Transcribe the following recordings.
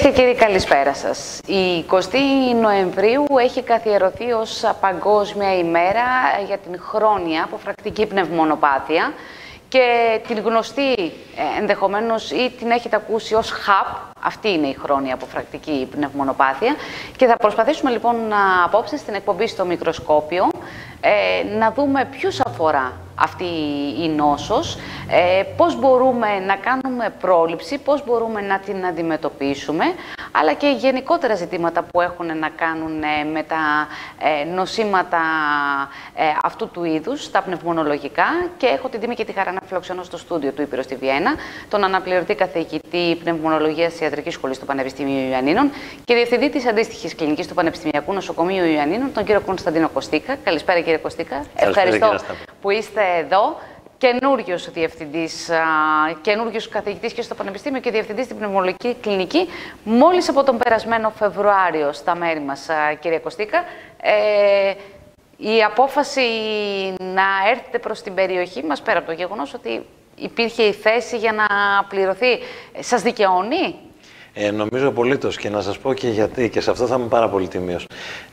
και κύριοι, καλησπέρα σας. Η 20η Νοεμβρίου έχει καθιερωθεί ως Παγκόσμια ημέρα για την χρόνια αποφρακτική πνευμονοπάθεια και την γνωστή ενδεχομένως ή την έχετε ακούσει ως HAP. Αυτή είναι η χρόνια αποφρακτική πνευμονοπάθεια και θα προσπαθήσουμε λοιπόν απόψε στην εκπομπή στο μικροσκόπιο να δούμε ποιους αφορά αυτή η νόσος, πώς μπορούμε να κάνουμε πρόληψη, πώς μπορούμε να την αντιμετωπίσουμε, αλλά και γενικότερα ζητήματα που έχουν να κάνουν με τα νοσήματα αυτού του είδους, τα πνευμονολογικά, και έχω την τιμή και τη χαρά να φιλοξενώ στο στούντιο του Ήπειρος στη Βιέννα τον αναπληρωτή καθηγητή πνευμονολογίας της Ιατρικής Σχολής του Πανεπιστημίου Ιωαννίνων και διευθυντή της αντίστοιχης κλινικής του Πανεπιστημιακού Νοσοκομείου Ιωαννίνων, τον κύριο Κωνσταντίνο Κωστίκα. Καλησπέρα, κύριε Κωστίκα. Ευχαριστώ που είστε εδώ. Καινούριος διευθυντής, καινούριος καθηγητής και στο Πανεπιστήμιο και διευθυντής στην πνευμονολογική κλινική, μόλις από τον περασμένο Φεβρουάριο στα μέρη μας, κύριε Κωστίκα. Η απόφαση να έρθετε προς την περιοχή μας, πέρα από το γεγονός ότι υπήρχε η θέση για να πληρωθεί, σας δικαιώνει? Νομίζω απολύτως, και να σας πω και γιατί, και σε αυτό θα είμαι πάρα πολύ τιμίος.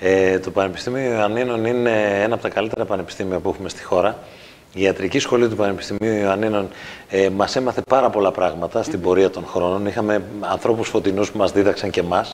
Το Πανεπιστήμιο Ιωαννίνων είναι ένα από τα καλύτερα πανεπιστήμια που έχουμε στη χώρα. Η Ιατρική Σχολή του Πανεπιστημίου Ιωαννίνων μας έμαθε πάρα πολλά πράγματα στην πορεία των χρόνων. Είχαμε ανθρώπους φωτεινούς που μας δίδαξαν και εμάς.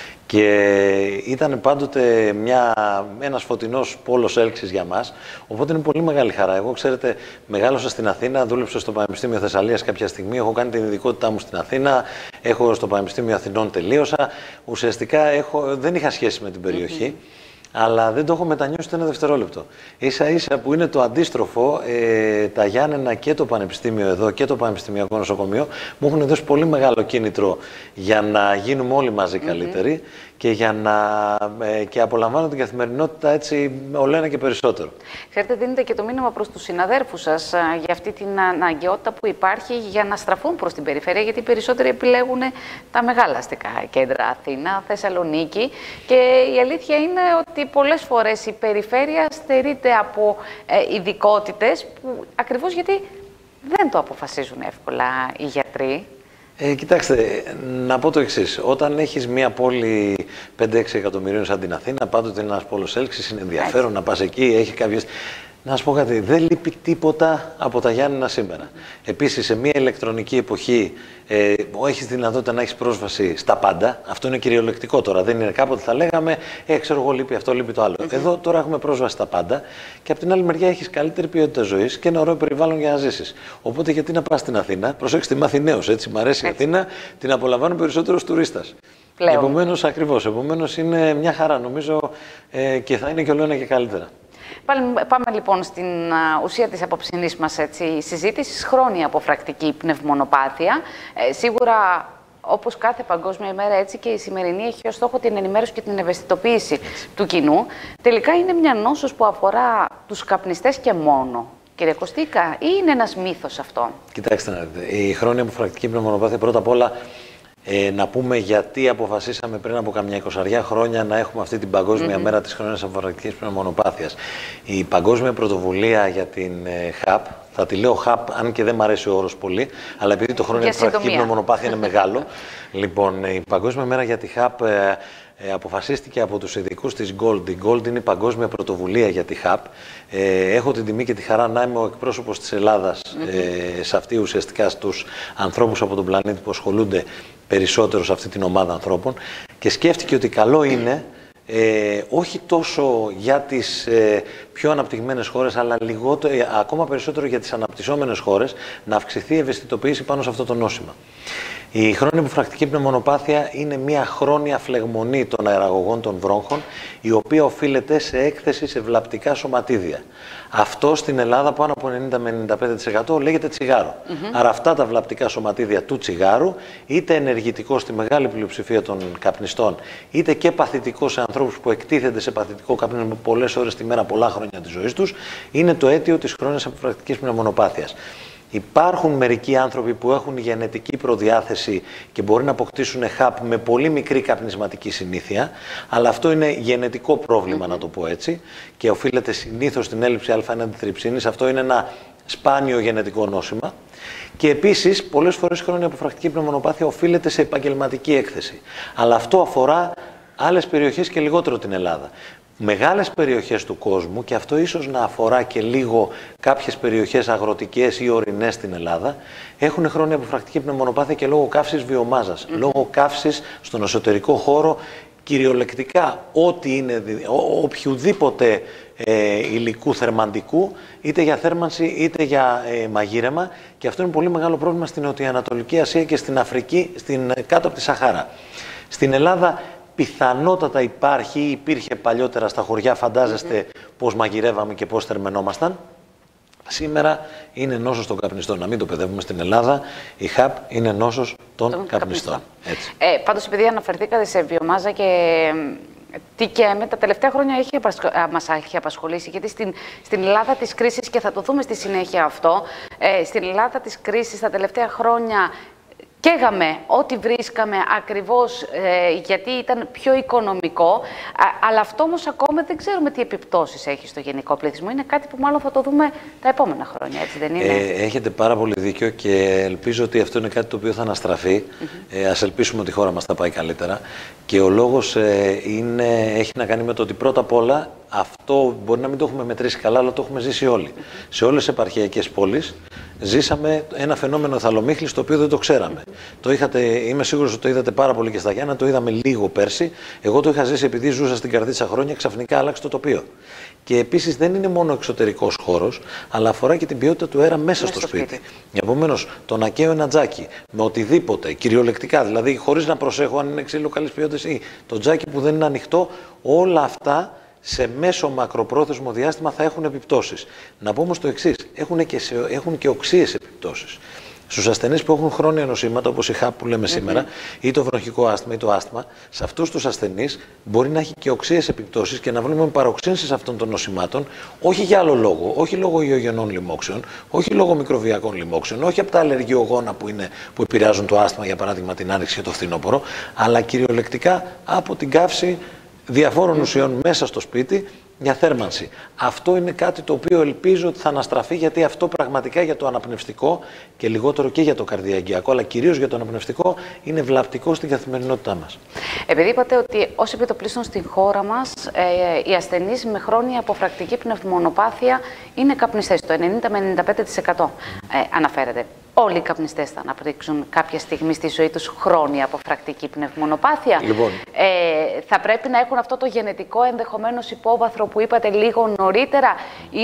Και ήταν πάντοτε ένας φωτεινός πόλος έλξης για μας. Οπότε είναι πολύ μεγάλη χαρά. Εγώ, ξέρετε, μεγάλωσα στην Αθήνα, δούλεψα στο Πανεπιστήμιο Θεσσαλίας κάποια στιγμή. Έχω κάνει την ειδικότητά μου στην Αθήνα. Έχω στο Πανεπιστήμιο Αθηνών τελείωσα. Ουσιαστικά δεν είχα σχέση με την περιοχή. Αλλά δεν το έχω μετανιώσει ούτε ένα δευτερόλεπτο. Ίσα-ίσα που είναι το αντίστροφο, τα Γιάννενα και το Πανεπιστήμιο εδώ και το Πανεπιστημιακό Νοσοκομείο μου έχουν δώσει πολύ μεγάλο κίνητρο για να γίνουμε όλοι μαζί καλύτεροι και για να απολαμβάνω την καθημερινότητα έτσι όλο ένα και περισσότερο. Ξέρετε, δίνετε και το μήνυμα προς τους συναδέρφους σας για αυτή την αναγκαιότητα που υπάρχει για να στραφούν προς την περιφέρεια, γιατί οι περισσότεροι επιλέγουν τα μεγάλα αστικά κέντρα, Αθήνα, Θεσσαλονίκη, και η αλήθεια είναι ότι πολλές φορές η περιφέρεια στερείται από ειδικότητες που ακριβώς γιατί δεν το αποφασίζουν εύκολα οι γιατροί. Κοιτάξτε, να πω το εξής. Όταν έχεις μια πόλη 5-6 εκατομμυρίων σαν την Αθήνα, πάντοτε είναι ένας πόλος έλξης, είναι ενδιαφέρον να πας εκεί, έχει κάποιες... Να σας πω κάτι, δεν λείπει τίποτα από τα Γιάννενα σήμερα. Επίσης, σε μια ηλεκτρονική εποχή έχεις δυνατότητα να έχεις πρόσβαση στα πάντα. Αυτό είναι κυριολεκτικό τώρα. Δεν είναι κάποτε θα λέγαμε, ξέρω εγώ, λείπει αυτό, λείπει το άλλο. Εδώ τώρα έχουμε πρόσβαση στα πάντα και από την άλλη μεριά έχεις καλύτερη ποιότητα ζωής και ένα ωραίο περιβάλλον για να ζήσεις. Οπότε, γιατί να πας στην Αθήνα, προσέξτε, είμαι Αθηναίος, έτσι. Μ' αρέσει η Αθήνα, την απολαμβάνω περισσότερο ως τουρίστας. Επομένως, ακριβώς. Επομένως, είναι μια χαρά, νομίζω, και θα είναι και όλο ένα και καλύτερα. Πάμε λοιπόν στην ουσία της απόψινής μας συζήτησης. Χρόνια αποφρακτική πνευμονοπάθεια. Σίγουρα, όπως κάθε Παγκόσμια ημέρα, έτσι και η σημερινή έχει ως στόχο την ενημέρωση και την ευαισθητοποίηση του κοινού. Τελικά είναι μια νόσος που αφορά τους καπνιστές και μόνο. Κύριε Κωστίκα, ή είναι ένας μύθος αυτό? Κοιτάξτε να δείτε, η χρόνια αποφρακτική πνευμονοπάθεια, πρώτα απ' όλα, να πούμε γιατί αποφασίσαμε πριν από καμιά 20 χρόνια να έχουμε αυτή την Παγκόσμια μέρα της χρόνιας αποφρακτικής πνευμονοπάθειας. Η Παγκόσμια Πρωτοβουλία για την HAP, θα τη λέω HAP, αν και δεν μου αρέσει ο όρος πολύ, αλλά επειδή το χρόνια αποφρακτική πνευμονοπάθεια είναι μεγάλο. Λοιπόν, η Παγκόσμια μέρα για τη HAP αποφασίστηκε από τους ειδικούς της GOLD. Η GOLD είναι η Παγκόσμια Πρωτοβουλία για τη HAP. Έχω την τιμή και τη χαρά να είμαι ο εκπρόσωπος της Ελλάδας σε αυτή, ουσιαστικά στους ανθρώπους από τον πλανήτη που ασχολούνται περισσότερο σε αυτή την ομάδα ανθρώπων, και σκέφτηκε ότι καλό είναι όχι τόσο για τις πιο αναπτυγμένες χώρες, αλλά ακόμα περισσότερο για τις αναπτυσσόμενες χώρες, να αυξηθεί η ευαισθητοποίηση πάνω σε αυτό το νόσημα. Η χρόνια αποφρακτική πνευμονοπάθεια είναι μια χρόνια φλεγμονή των αεραγωγών των βρόγχων, η οποία οφείλεται σε έκθεση σε βλαπτικά σωματίδια. Αυτό στην Ελλάδα πάνω από 90 με 95% λέγεται τσιγάρο. Άρα αυτά τα βλαπτικά σωματίδια του τσιγάρου, είτε ενεργητικό στη μεγάλη πλειοψηφία των καπνιστών, είτε και παθητικό σε ανθρώπους που εκτίθενται σε παθητικό καπνισμό πολλές ώρες τη μέρα, πολλά χρόνια της ζωής τους, είναι το αίτιο της χρόνιας αποφρακτικής πνευμονοπάθειας. Υπάρχουν μερικοί άνθρωποι που έχουν γενετική προδιάθεση και μπορεί να αποκτήσουν HAP με πολύ μικρή καπνισματική συνήθεια, αλλά αυτό είναι γενετικό πρόβλημα, να το πω έτσι, και οφείλεται συνήθως στην έλλειψη α1-αντιτριψίνης. Αυτό είναι ένα σπάνιο γενετικό νόσημα. Και επίσης, πολλές φορές η χρόνια αποφρακτική πνευμονοπάθεια οφείλεται σε επαγγελματική έκθεση. Αλλά αυτό αφορά άλλες περιοχές και λιγότερο την Ελλάδα. Μεγάλες περιοχές του κόσμου, και αυτό ίσως να αφορά και λίγο κάποιες περιοχές αγροτικές ή ορεινές στην Ελλάδα, έχουν χρόνια αποφρακτική πνευμονοπάθεια και λόγω καύσης βιομάζας, λόγω καύσης στον εσωτερικό χώρο, κυριολεκτικά ό,τι είναι, οποιουδήποτε υλικού θερμαντικού, είτε για θέρμανση είτε για μαγείρεμα, και αυτό είναι πολύ μεγάλο πρόβλημα στην Νοτιοανατολική Ασία και στην Αφρική, κάτω από τη Σαχάρα. Στην Ελλάδα πιθανότατα υπάρχει ή υπήρχε παλιότερα στα χωριά, φαντάζεστε πώς μαγειρεύαμε και πώς θερμαινόμασταν. Σήμερα είναι νόσος των καπνιστών. Να μην το παιδεύουμε στην Ελλάδα, η ΧΑΠ είναι νόσος των καπνιστών. Έτσι. Πάντως, επειδή αναφερθήκατε σε βιομάζα και TKM, τα τελευταία χρόνια μας έχει απασχολήσει, γιατί στην Ελλάδα της κρίσης, και θα το δούμε στη συνέχεια αυτό, στην Ελλάδα της κρίσης τα τελευταία χρόνια καίγαμε ό,τι βρίσκαμε ακριβώς γιατί ήταν πιο οικονομικό, αλλά αυτό όμως ακόμα δεν ξέρουμε τι επιπτώσεις έχει στο γενικό πληθυσμό. Είναι κάτι που μάλλον θα το δούμε τα επόμενα χρόνια, έτσι δεν είναι? Έχετε πάρα πολύ δίκιο και ελπίζω ότι αυτό είναι κάτι το οποίο θα αναστραφεί. Ας ελπίσουμε ότι η χώρα μας θα πάει καλύτερα. Και ο λόγος έχει να κάνει με το ότι πρώτα απ' όλα αυτό μπορεί να μην το έχουμε μετρήσει καλά, αλλά το έχουμε ζήσει όλοι. Σε όλες τις επαρχιακές πόλεις ζήσαμε ένα φαινόμενο εθαλομύχλης το οποίο δεν το ξέραμε. Είμαι σίγουρος ότι το είδατε πάρα πολύ και στα Γιάννα, το είδαμε λίγο πέρσι. Εγώ το είχα ζήσει επειδή ζούσα στην Καρδίτσα χρόνια, ξαφνικά άλλαξε το τοπίο. Και επίσης δεν είναι μόνο εξωτερικός χώρος, αλλά αφορά και την ποιότητα του αέρα μέσα στο σπίτι. Επομένως, το να καίω ένα τζάκι με οτιδήποτε, κυριολεκτικά, δηλαδή χωρίς να προσέχω αν είναι ξύλο καλής ποιότητας ή το τζάκι που δεν είναι ανοιχτό, όλα αυτά σε μέσο μακροπρόθεσμο διάστημα θα έχουν επιπτώσεις. Να πω όμως το εξής, έχουν και οξύες επιπτώσεις. Στους ασθενείς που έχουν χρόνια νοσήματα, όπως η ΧΑΠ που λέμε σήμερα, ή το βροχικό άσθμα ή το άσθμα, σε αυτούς τους ασθενείς μπορεί να έχει και οξύες επιπτώσεις και να βλέπουμε παροξύνσεις αυτών των νοσημάτων, όχι για άλλο λόγο, όχι λόγω ιογενών λοιμόξεων, όχι λόγω μικροβιακών λοιμόξεων, όχι από τα αλλεργιογόνα που επηρεάζουν το άσθμα, για παράδειγμα την άνοιξη και το φθινόπωρο, αλλά κυριολεκτικά από την καύση διαφόρων ουσιών μέσα στο σπίτι για θέρμανση. Αυτό είναι κάτι το οποίο ελπίζω ότι θα αναστραφεί, γιατί αυτό πραγματικά για το αναπνευστικό και λιγότερο και για το καρδιαγγειακό, αλλά κυρίως για το αναπνευστικό, είναι βλαπτικό στην καθημερινότητά μας. Επειδή είπατε ότι ως επιτοπλίστων στην χώρα μας οι ασθενείς με χρόνια αποφρακτική πνευμονοπάθεια είναι καπνιστές, το 90 με 95% αναφέρεται. Όλοι οι καπνιστές θα αναπτύξουν κάποια στιγμή στη ζωή τους χρόνια αποφρακτική πνευμονοπάθεια. Λοιπόν. Θα πρέπει να έχουν αυτό το γενετικό ενδεχομένως υπόβαθρο που είπατε λίγο νωρίτερα, ή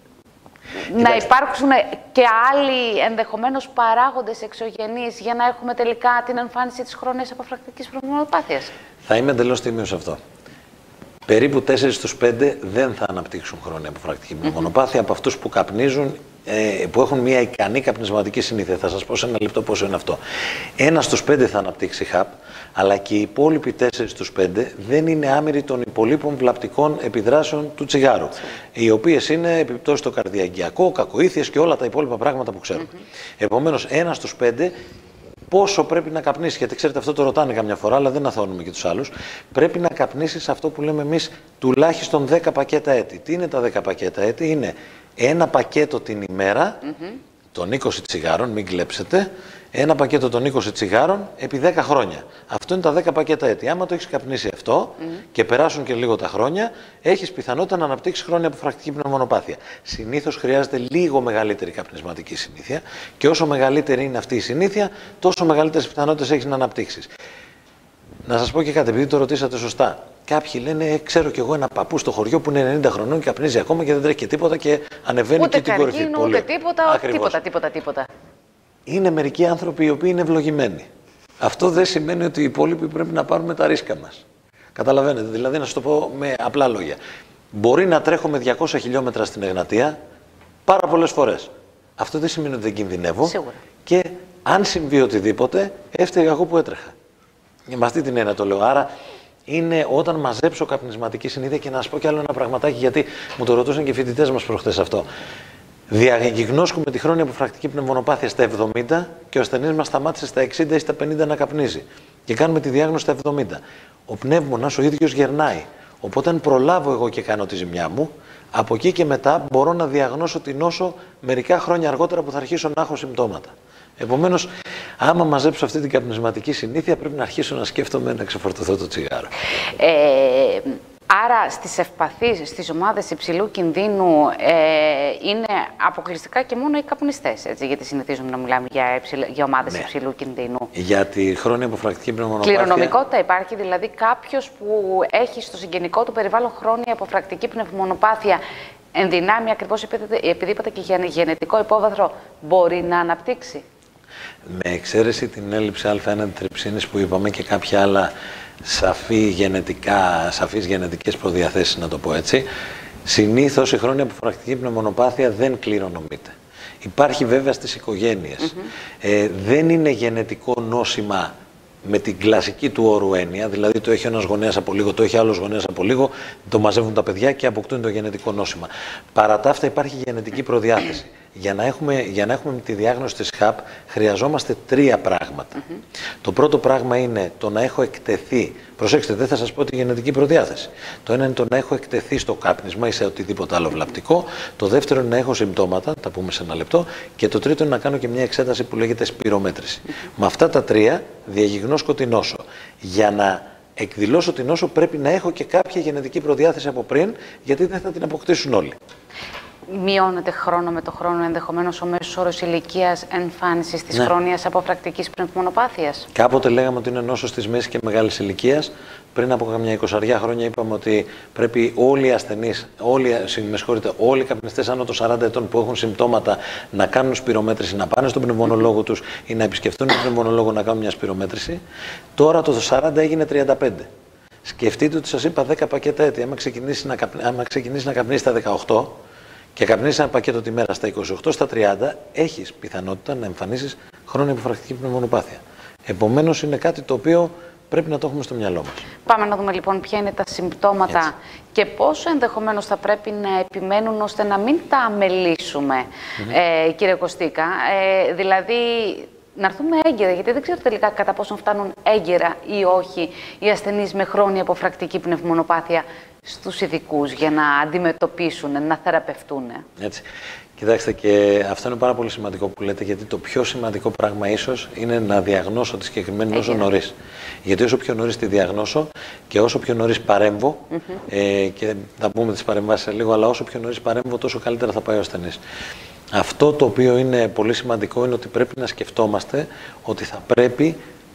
να υπάρξουν και άλλοι ενδεχομένως παράγοντες εξωγενείς για να έχουμε τελικά την εμφάνιση της χρόνιας αποφρακτικής πνευμονοπάθειας? Θα είμαι εντελώς τίμιος σε αυτό. Περίπου 4 στους 5 δεν θα αναπτύξουν χρόνια αποφρακτική πνευμονοπάθεια από αυτούς που καπνίζουν, που έχουν μια ικανή καπνισματική συνήθεια. Θα σας πω σε ένα λεπτό πόσο είναι αυτό. 1 στους 5 θα αναπτύξει ΧΑΠ, αλλά και οι υπόλοιποι 4 στους 5 δεν είναι άμυροι των υπολείπων βλαπτικών επιδράσεων του τσιγάρου, οι οποίες είναι επιπτώσεις στο καρδιαγγειακό, κακοήθειες και όλα τα υπόλοιπα πράγματα που ξέρουμε. Επομένως, 1 στους 5 πόσο πρέπει να καπνίσει, γιατί ξέρετε αυτό το ρωτάνε καμιά φορά, αλλά δεν αθώνουμε και τους άλλους. Πρέπει να καπνίσεις αυτό που λέμε εμείς τουλάχιστον 10 πακέτα έτη. Τι είναι τα 10 πακέτα έτη? Είναι ένα πακέτο την ημέρα των 20 τσιγάρων, μην κλέψετε, ένα πακέτο των 20 τσιγάρων επί 10 χρόνια. Αυτό είναι τα 10 πακέτα έτη. Άμα το έχεις καπνίσει αυτό και περάσουν και λίγο τα χρόνια, έχεις πιθανότητα να αναπτύξεις χρόνια αποφρακτική πνευμονοπάθεια. Συνήθως χρειάζεται λίγο μεγαλύτερη καπνισματική συνήθεια και όσο μεγαλύτερη είναι αυτή η συνήθεια, τόσο μεγαλύτερες πιθανότητες έχεις να αναπτύξεις. Να σας πω και κάτι, επειδή το ρωτήσατε σωστά. Κάποιοι λένε, ξέρω κι εγώ ένα παππού στο χωριό που είναι 90 χρονών και καπνίζει ακόμα και δεν τρέχει και τίποτα και ανεβαίνει ούτε και την κορυφή. Ούτε τίποτα. Είναι μερικοί άνθρωποι οι οποίοι είναι ευλογημένοι. Αυτό δεν σημαίνει ότι οι υπόλοιποι πρέπει να πάρουμε τα ρίσκα μας. Καταλαβαίνετε, δηλαδή να σας το πω με απλά λόγια. Μπορεί να τρέχω με 200 χιλιόμετρα στην Εγνατία πάρα πολλές φορές. Αυτό δεν σημαίνει ότι δεν κινδυνεύω. Σίγουρα. Και αν συμβεί οτιδήποτε, έφταιγα εγώ που έτρεχα. Με αυτή την έννοια το λέω. Άρα είναι όταν μαζέψω καπνισματική συνήθεια. Και να σας πω κι άλλο ένα πραγματάκι, γιατί μου το ρωτούσαν και οι φοιτητές μας προχθές αυτό. Διαγνώσκουμε τη χρόνια αποφρακτική πνευμονοπάθεια στα 70 και ο ασθενής μας σταμάτησε στα 60 ή στα 50 να καπνίζει. Και κάνουμε τη διάγνωση στα 70. Ο πνεύμονας ο ίδιος γερνάει. Οπότε αν προλάβω εγώ και κάνω τη ζημιά μου, Από εκεί και μετά μπορώ να διαγνώσω την νόσο μερικά χρόνια αργότερα που θα αρχίσω να έχω συμπτώματα. Επομένως, άμα μαζέψω αυτή την καπνισματική συνήθεια, πρέπει να αρχίσω να σκέφτομαι να ξεφορτωθώ το τσιγάρο. Άρα στις ευπαθείς, στις ομάδες υψηλού κινδύνου είναι αποκλειστικά και μόνο οι καπνιστές, έτσι, γιατί συνηθίζουμε να μιλάμε για ομάδες υψηλού κινδύνου. Για τη χρόνια αποφρακτική πνευμονοπάθεια. Κληρονομικότητα υπάρχει, δηλαδή κάποιος που έχει στο συγγενικό του περιβάλλον χρόνια αποφρακτική πνευμονοπάθεια εν δυνάμει, ακριβώς επειδή είπατε και για γενετικό υπόβαθρο, μπορεί να αναπτύξει. Με εξαίρεση την έλλειψη α1 τριψίνης που είπαμε και κάποια άλλα σαφείς γενετικές προδιαθέσεις, να το πω έτσι, συνήθως η χρόνια αποφρακτική πνευμονοπάθεια δεν κληρονομείται. Υπάρχει βέβαια στις οικογένειες. Δεν είναι γενετικό νόσημα με την κλασική του όρου έννοια, δηλαδή το έχει ένας γονέας από λίγο, το έχει άλλος γονέας από λίγο, το μαζεύουν τα παιδιά και αποκτούν το γενετικό νόσημα. Παρά τα αυτά υπάρχει γενετική προδιάθεση. Για να έχουμε τη διάγνωση της ΧΑΠ χρειαζόμαστε τρία πράγματα. Το πρώτο πράγμα είναι το να έχω εκτεθεί. Προσέξτε, δεν θα σας πω τη γενετική προδιάθεση. Το ένα είναι το να έχω εκτεθεί στο κάπνισμα ή σε οτιδήποτε άλλο βλαπτικό. Το δεύτερο είναι να έχω συμπτώματα, τα πούμε σε ένα λεπτό. Και το τρίτο είναι να κάνω και μια εξέταση που λέγεται σπυρομέτρηση. Με αυτά τα τρία διαγιγνώσκω την νόσο. Για να εκδηλώσω την νόσο πρέπει να έχω και κάποια γενετική προδιάθεση από πριν, γιατί δεν θα την αποκτήσουν όλοι. Μειώνεται χρόνο με το χρόνο ενδεχομένως ο μέσος όρος ηλικίας εμφάνισης της χρόνιας αποφρακτικής πνευμονοπάθειας? Κάποτε λέγαμε ότι είναι νόσος της μέσης και μεγάλης ηλικίας. Πριν από καμιά 20 χρόνια είπαμε ότι πρέπει όλοι οι ασθενείς, όλοι οι καπνιστές άνω των 40 ετών που έχουν συμπτώματα να κάνουν σπυρομέτρηση, να πάνε στον πνευμονολόγο τους ή να επισκεφτούν τον πνευμονολόγο να κάνουν μια σπυρομέτρηση. Τώρα το 40 έγινε 35. Σκεφτείτε ότι σας είπα 10 πακέτα έτη. Άμα ξεκινήσει να καπνίσει στα 18 και καπνίσεις ένα πακέτο τη μέρα στα 28, στα 30, έχεις πιθανότητα να εμφανίσεις χρόνια αποφρακτική πνευμονοπάθεια. Επομένως, είναι κάτι το οποίο πρέπει να το έχουμε στο μυαλό μας. Πάμε να δούμε λοιπόν ποια είναι τα συμπτώματα και πόσο ενδεχομένως θα πρέπει να επιμένουν ώστε να μην τα αμελήσουμε, κύριε Κωστίκα. Δηλαδή, να έρθουμε έγκαιρα, γιατί δεν ξέρω τελικά κατά πόσο φτάνουν έγκαιρα ή όχι οι ασθενείς με χρόνια αποφρακτική πνευμονοπάθεια στους ειδικούς για να αντιμετωπίσουν, να θεραπευτούν. Έτσι. Κοιτάξτε, και αυτό είναι πάρα πολύ σημαντικό που λέτε, γιατί το πιο σημαντικό πράγμα ίσως είναι να διαγνώσω τη συγκεκριμένη νόσο νωρίς. Γιατί όσο πιο νωρίς τη διαγνώσω και όσο πιο νωρίς παρέμβω, και θα πούμε τις παρεμβάσεις σε λίγο, αλλά όσο πιο νωρίς παρέμβω, τόσο καλύτερα θα πάει ο ασθενής. Αυτό το οποίο είναι πολύ σημαντικό είναι ότι πρέπει να σκεφτόμαστε ότι θα πρέπει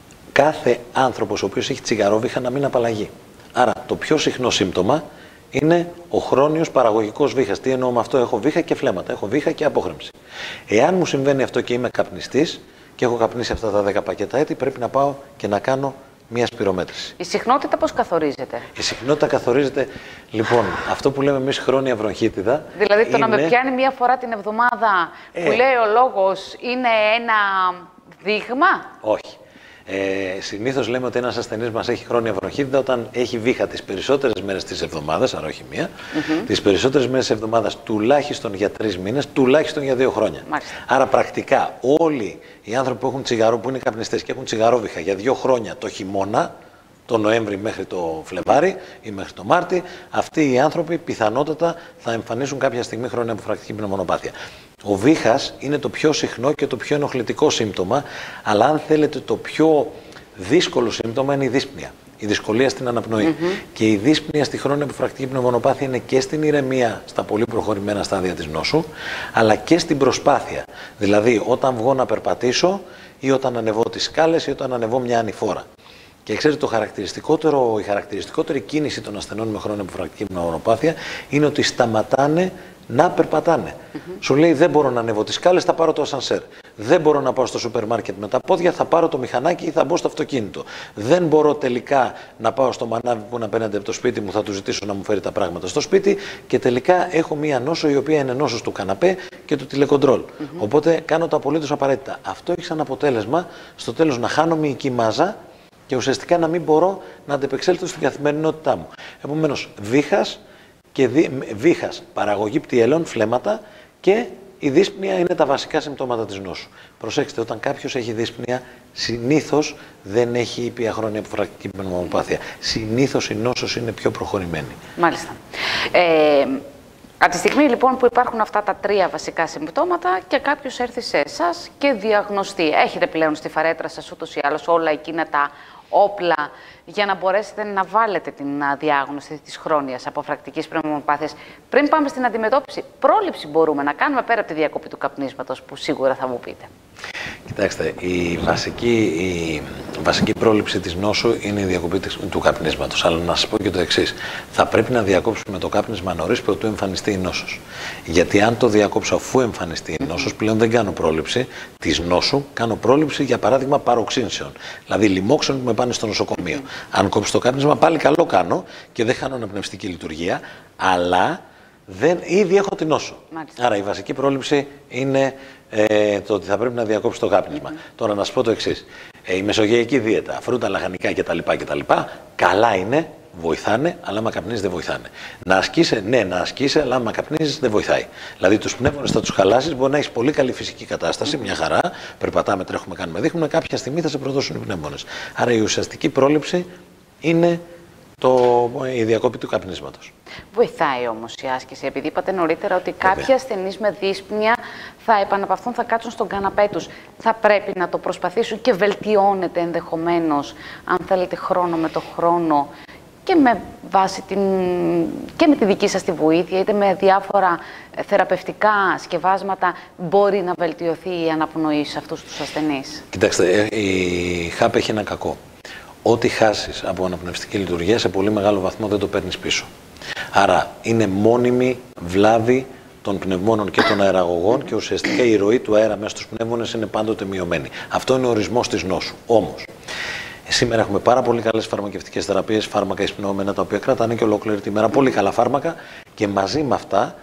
κάθε άνθρωπος ο οποίος έχει τσιγαρόβιχα να μην απαλλαγεί. Άρα το πιο συχνό σύμπτωμα είναι ο χρόνιος παραγωγικός βήχας. Τι εννοώ με αυτό? Έχω βήχα και φλέμματα, έχω βήχα και απόχρεμψη. Εάν μου συμβαίνει αυτό και είμαι καπνιστής και έχω καπνίσει αυτά τα 10 πακέτα έτη, πρέπει να πάω και να κάνω μια σπυρομέτρηση. Η συχνότητα πώς καθορίζεται? Η συχνότητα καθορίζεται, λοιπόν, αυτό που λέμε εμείς χρόνια βροχίτιδα. Δηλαδή το να με πιάνει μία φορά την εβδομάδα που λέει ο λόγος είναι ένα δείγμα? Όχι. Συνήθως λέμε ότι ένας ασθενής μας έχει χρόνια βροχίτιδα όταν έχει βήχα τις περισσότερες μέρες της εβδομάδας, άρα όχι μία, τις περισσότερες μέρες της εβδομάδας τουλάχιστον για 3 μήνες, τουλάχιστον για 2 χρόνια. Μάλιστα. Άρα πρακτικά όλοι οι άνθρωποι που έχουν τσιγαρό, που είναι καπνιστές και έχουν τσιγαρόβηχα για 2 χρόνια το χειμώνα, το Νοέμβρη μέχρι το Φλεβάρι ή μέχρι το Μάρτι, αυτοί οι άνθρωποι πιθανότατα θα εμφανίσουν κάποια στιγμή χρόνια αποφρακτική πνευμονοπάθεια. Ο βήχας είναι το πιο συχνό και το πιο ενοχλητικό σύμπτωμα, αλλά αν θέλετε το πιο δύσκολο σύμπτωμα είναι η δύσπνοια. Η δυσκολία στην αναπνοή. Και η δύσπνοια στη χρόνια αποφρακτική πνευμονοπάθεια είναι και στην ηρεμία, στα πολύ προχωρημένα στάδια της νόσου, αλλά και στην προσπάθεια. Δηλαδή όταν βγω να περπατήσω ή όταν ανεβώ τις σκάλες ή όταν ανεβώ μια ανηφόρα. Και ξέρετε, η χαρακτηριστικότερη κίνηση των ασθενών με χρόνια αποφρακτική πνευμονοπάθεια είναι ότι σταματάνε να περπατάνε. Σου λέει δεν μπορώ να ανέβω τις σκάλες, θα πάρω το ασανσέρ. Δεν μπορώ να πάω στο σούπερ μάρκετ με τα πόδια, θα πάρω το μηχανάκι ή θα μπω στο αυτοκίνητο. Δεν μπορώ τελικά να πάω στο μανάβι που είναι απέναντι από το σπίτι μου, θα του ζητήσω να μου φέρει τα πράγματα στο σπίτι και τελικά έχω μία νόσο η οποία είναι νόσος του καναπέ και του τηλεκοντρόλ. Οπότε κάνω τα απολύτως απαραίτητα. Αυτό έχει σαν αποτέλεσμα στο τέλος να χάνω μυϊκή μάζα και ουσιαστικά να μην μπορώ να αντεπεξέλθω στην καθημερινότητά μου. Επομένως, βήχας, παραγωγή πτυελών, φλέμματα και η δύσπνοια είναι τα βασικά συμπτώματα της νόσου. Προσέξτε, όταν κάποιος έχει δύσπνοια, συνήθως δεν έχει ήπια χρόνια αποφρακτική πνευμονοπάθεια. Συνήθως η νόσος είναι πιο προχωρημένη. Μάλιστα. Από τη στιγμή λοιπόν που υπάρχουν αυτά τα 3 βασικά συμπτώματα και κάποιος έρθει σε εσάς και διαγνωστεί, έχετε πλέον στη φαρέτρα σας ούτως ή άλλως όλα εκείνα τα όπλα για να μπορέσετε να βάλετε την διάγνωση της χρόνιας αποφρακτικής πνευμονοπάθειας. Πριν πάμε στην αντιμετώπιση, πρόληψη μπορούμε να κάνουμε πέρα από τη διακοπή του καπνίσματος που σίγουρα θα μου πείτε. Κοιτάξτε, η βασική πρόληψη της νόσου είναι η διακοπή του καπνίσματος. Αλλά να σας πω και το εξής. Θα πρέπει να διακόψουμε το κάπνισμα νωρίς προτού εμφανιστεί η νόσος. Γιατί αν το διακόψω αφού εμφανιστεί η νόσος, πλέον δεν κάνω πρόληψη της νόσου, κάνω πρόληψη για παράδειγμα παροξύνσεων. Δηλαδή λοιμόξεων που με πάνε στο νοσοκομείο. Αν κόψω το κάπνισμα, πάλι καλό κάνω και δεν χάνω αναπνευστική λειτουργία, αλλά ήδη έχω την νόσο. Μάλιστα. Άρα η βασική πρόληψη είναι το ότι θα πρέπει να διακόψει το κάπνισμα. Τώρα να σας πω το εξής. Η μεσογειακή δίαιτα, φρούτα, λαχανικά κτλ. Καλά είναι, βοηθάνε, αλλά άμα καπνίζεις δεν βοηθάνε. Να ασκείσαι, ναι, να ασκείσαι, αλλά άμα καπνίζεις δεν βοηθάει. Δηλαδή τους πνεύμονες θα τους χαλάσεις, μπορεί να έχεις πολύ καλή φυσική κατάσταση, μια χαρά, περπατάμε, τρέχουμε, κάνουμε, δείχνουμε, κάποια στιγμή θα σε προδώσουν οι πνεύμονες. Άρα η ουσιαστική πρόληψη είναι η διακόπη του καπνίσματος. Βοηθάει όμως η άσκηση, επειδή είπατε νωρίτερα ότι κάποιοι ασθενείς με δύσπνοια θα επαναπαυθούν, θα κάτσουν στον καναπέ τους. Θα πρέπει να το προσπαθήσουν και βελτιώνεται ενδεχομένως, αν θέλετε, χρόνο με το χρόνο και με βάση και με τη δική σας τη βοήθεια, είτε με διάφορα θεραπευτικά σκευάσματα, μπορεί να βελτιωθεί η αναπνοή σε αυτούς τους ασθενείς. Κοιτάξτε, η ΧΑΠ έχει ένα κακό. Ό,τι χάσεις από αναπνευστική λειτουργία σε πολύ μεγάλο βαθμό δεν το παίρνεις πίσω. Άρα είναι μόνιμη βλάβη των πνευμόνων και των αεραγωγών και ουσιαστικά η ροή του αέρα μέσα στους πνεύμονες είναι πάντοτε μειωμένη. Αυτό είναι ο ορισμός της νόσου. Όμως, σήμερα έχουμε πάρα πολύ καλές φαρμακευτικές θεραπείες, φάρμακα εισπνεώμενα τα οποία κρατάνε και ολόκληρη τη μέρα. Πολύ καλά φάρμακα και μαζί με αυτά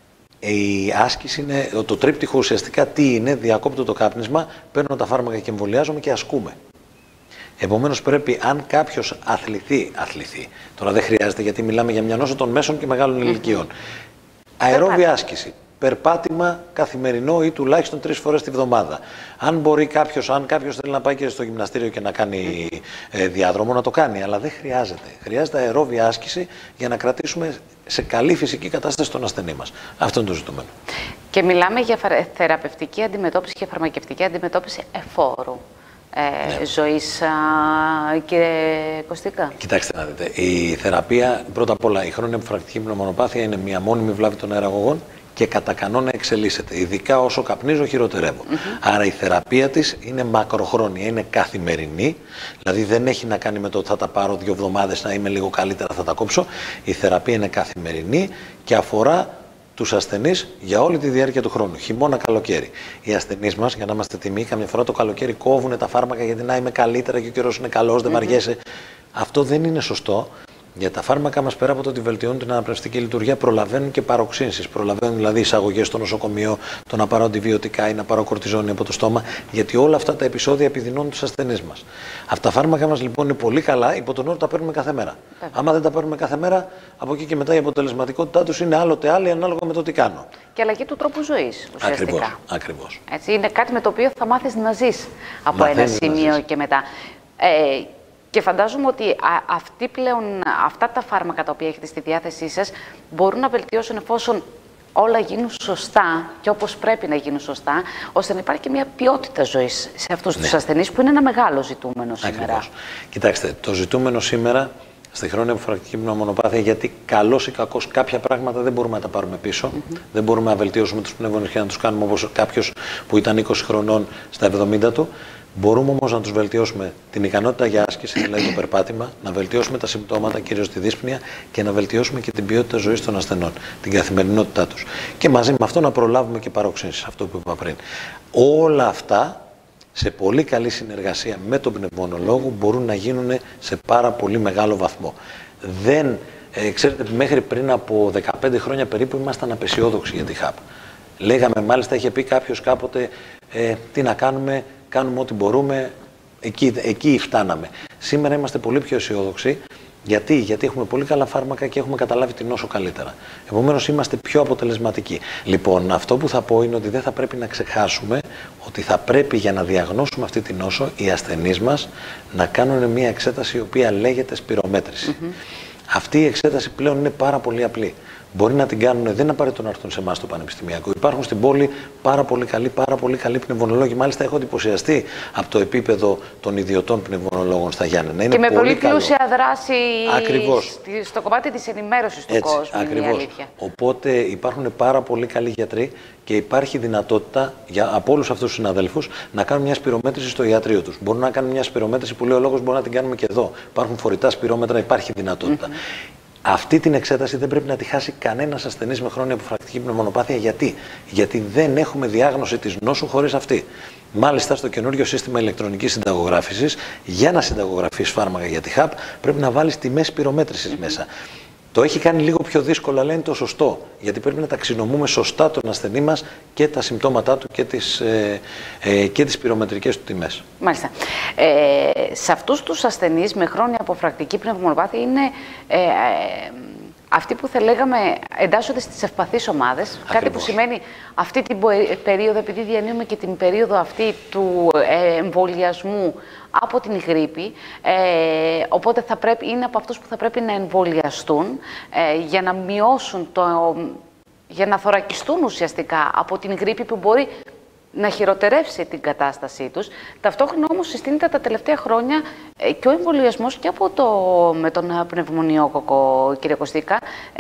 η άσκηση είναι το τρίπτυχο ουσιαστικά τι είναι, διακόπτω το κάπνισμα, παίρνω τα φάρμακα και εμβολιάζομαι και ασκούμε. Επομένως πρέπει, αν κάποιος αθληθεί, τώρα δεν χρειάζεται γιατί μιλάμε για μια νόσο των μέσων και μεγάλων ηλικιών, αερόβια άσκηση, περπάτημα καθημερινό ή τουλάχιστον 3 φορές τη βδομάδα. Αν κάποιος θέλει να πάει και στο γυμναστήριο και να κάνει διάδρομο, να το κάνει, αλλά δεν χρειάζεται. Χρειάζεται αερόβια άσκηση για να κρατήσουμε σε καλή φυσική κατάσταση τον ασθενή μας. Αυτό είναι το ζητούμενο. Και μιλάμε για θεραπευτική αντιμετώπιση και φαρμακευτική αντιμετώπιση εφόρου ζωής, κύριε Κωστίκα. Κοιτάξτε να δείτε, η θεραπεία, πρώτα απ' όλα η χρόνια αποφρακτική πνευμονοπάθεια είναι μια μόνιμη βλάβη των αεραγωγών και κατά κανόνα εξελίσσεται. Ειδικά όσο καπνίζω χειροτερεύω. Άρα η θεραπεία της είναι μακροχρόνια, είναι καθημερινή, δηλαδή δεν έχει να κάνει με το ότι θα τα πάρω 2 εβδομάδες να είμαι λίγο καλύτερα, θα τα κόψω. Η θεραπεία είναι καθημερινή και αφορά τους ασθενείς για όλη τη διάρκεια του χρόνου, χειμώνα, καλοκαίρι. Οι ασθενείς μας, για να είμαστε τιμοί, καμιά φορά το καλοκαίρι κόβουν τα φάρμακα γιατί να είμαι καλύτερα και ο καιρός είναι καλός, δεν βαριέσαι. Αυτό δεν είναι σωστό. Γιατί τα φάρμακα μας, πέρα από το ότι βελτιώνουν την αναπνευστική λειτουργία, προλαβαίνουν και παροξύνσεις. Προλαβαίνουν δηλαδή εισαγωγές στο νοσοκομείο, το να πάρω αντιβιωτικά ή να πάρω κορτιζόνη από το στόμα, γιατί όλα αυτά τα επεισόδια επιδεινώνουν τους ασθενείς μας. Αυτά τα φάρμακα μας λοιπόν είναι πολύ καλά, υπό τον όρο τα παίρνουμε κάθε μέρα. Άμα δεν τα παίρνουμε κάθε μέρα, από εκεί και μετά η αποτελεσματικότητά τους είναι άλλοτε άλλη ανάλογα με το τι κάνω. Και αλλαγή του τρόπου ζωής ουσιαστικά. Ακριβώς. Έτσι, είναι κάτι με το οποίο θα μάθεις να ζεις από ένα σημείο και μετά. Και φαντάζομαι ότι αυτά τα φάρμακα τα οποία έχετε στη διάθεσή σας μπορούν να βελτιώσουν εφόσον όλα γίνουν σωστά και όπως πρέπει να γίνουν σωστά, ώστε να υπάρχει και μια ποιότητα ζωής σε αυτούς τους ασθενείς που είναι ένα μεγάλο ζητούμενο σήμερα. Ακριβώς. Κοιτάξτε, το ζητούμενο σήμερα στη χρόνια αποφρακτική πνευμονοπάθεια, γιατί καλώς ή κακώς κάποια πράγματα δεν μπορούμε να τα πάρουμε πίσω, δεν μπορούμε να βελτιώσουμε τους πνεύμονες και να τους κάνουμε όπως κάποιος που ήταν 20 χρονών στα 70 του. Μπορούμε όμως να τους βελτιώσουμε την ικανότητα για άσκηση, δηλαδή το περπάτημα, να βελτιώσουμε τα συμπτώματα, κυρίως τη δύσπνοια, και να βελτιώσουμε και την ποιότητα ζωής των ασθενών, την καθημερινότητά τους. Και μαζί με αυτό να προλάβουμε και παροξύνσεις, αυτό που είπα πριν. Όλα αυτά, σε πολύ καλή συνεργασία με τον πνευμονολόγο, μπορούν να γίνουν σε πάρα πολύ μεγάλο βαθμό. Ξέρετε, μέχρι πριν από 15 χρόνια περίπου ήμασταν απεσιόδοξοι για τη ΧΑΠ. Λέγαμε, μάλιστα, είχε πει κάποιος κάποτε, τι να κάνουμε, κάνουμε ό,τι μπορούμε, εκεί φτάναμε. Σήμερα είμαστε πολύ πιο αισιόδοξοι. Γιατί έχουμε πολύ καλά φάρμακα και έχουμε καταλάβει την νόσο καλύτερα. Επομένως είμαστε πιο αποτελεσματικοί. Λοιπόν, αυτό που θα πω είναι ότι δεν θα πρέπει να ξεχάσουμε ότι θα πρέπει, για να διαγνώσουμε αυτή την νόσο, οι ασθενείς μας να κάνουν μια εξέταση η οποία λέγεται σπυρομέτρηση. Αυτή η εξέταση πλέον είναι πάρα πολύ απλή. μπορεί να την κάνουν, δεν είναι απαραίτητο να έρθουν σε εμάς το πανεπιστημιακό. Υπάρχουν στην πόλη πάρα πολύ καλοί πνευμονολόγοι. Μάλιστα, έχω εντυπωσιαστεί από το επίπεδο των ιδιωτών πνευμονολόγων στα Γιάννενα. Είναι και με πολύ πλούσια καλό. Δράση στο κομμάτι της ενημέρωσης του κόσμου. Ακριβώς. Οπότε υπάρχουν πάρα πολύ καλοί γιατροί και υπάρχει δυνατότητα από όλους αυτούς τους συναδέλφους να κάνουν μια σπυρομέτρηση στο ιατρείο τους. Μπορούν να κάνουν μια σπυρομέτρηση που λέει ο λόγος, μπορεί να την κάνουμε και εδώ. Υπάρχουν φορητά σπυρόμετρα, υπάρχει δυνατότητα. Αυτή την εξέταση δεν πρέπει να τη χάσει κανένας ασθενής με χρόνια αποφρακτική πνευμονοπάθεια. Γιατί δεν έχουμε διάγνωση της νόσου χωρίς αυτή. Μάλιστα, στο καινούριο σύστημα ηλεκτρονικής συνταγογράφησης, για να συνταγογραφείς φάρμακα για τη ΧΑΠ, πρέπει να βάλεις τιμές σπυρομέτρησης μέσα. Το έχει κάνει λίγο πιο δύσκολο, αλλά είναι το σωστό. Γιατί πρέπει να ταξινομούμε σωστά τον ασθενή μας και τα συμπτώματά του και τις πυρομετρικές του τιμές. Μάλιστα. Σε αυτούς τους ασθενείς με χρόνια αποφρακτική πνευμονοπάθεια είναι αυτοί που θα λέγαμε εντάσσονται στις ευπαθείς ομάδες. Ακριβώς. Κάτι που σημαίνει αυτή την περίοδο, επειδή διανύουμε και την περίοδο αυτή του εμβολιασμού από την γρίπη, οπότε είναι από αυτούς που θα πρέπει να εμβολιαστούν για να μειώσουν για να θωρακιστούν ουσιαστικά από την γρίπη που μπορεί να χειροτερεύσει την κατάστασή τους. Ταυτόχρονα όμως συστήνεται τα τελευταία χρόνια και ο εμβολιασμός και με τον πνευμονιόκοκο, κύριε Κωστίκα.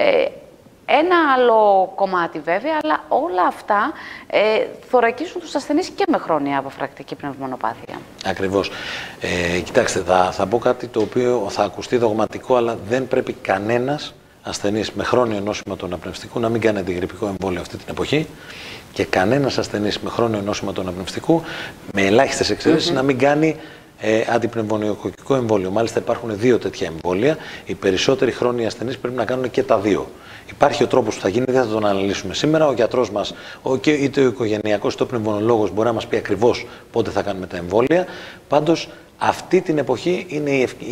Ένα άλλο κομμάτι βέβαια, αλλά όλα αυτά θωρακίζουν τους ασθενείς και με χρόνια αποφρακτική πνευμονοπάθεια. Ακριβώς. Κοιτάξτε, θα πω κάτι το οποίο θα ακουστεί δογματικό, αλλά δεν πρέπει κανένας ασθενής με χρόνιο νόσημα του αναπνευστικού να μην κάνει αντιγρυπικό εμβόλιο αυτή την εποχή και κανένας ασθενής με χρόνιο νόσημα του αναπνευστικού, με ελάχιστες εξαιρέσεις, να μην κάνει αντιπνευμονιοκοκικό εμβόλιο. Μάλιστα, υπάρχουν δύο τέτοια εμβόλια. Οι περισσότεροι χρόνιοι ασθενείς πρέπει να κάνουν και τα δύο. Υπάρχει ο τρόπος που θα γίνει, δεν θα τον αναλύσουμε σήμερα. Ο γιατρός μας, είτε ο οικογενειακός είτε ο πνευμονολόγος, μπορεί να μας πει ακριβώς πότε θα κάνουμε τα εμβόλια. Πάντως, αυτή την εποχή είναι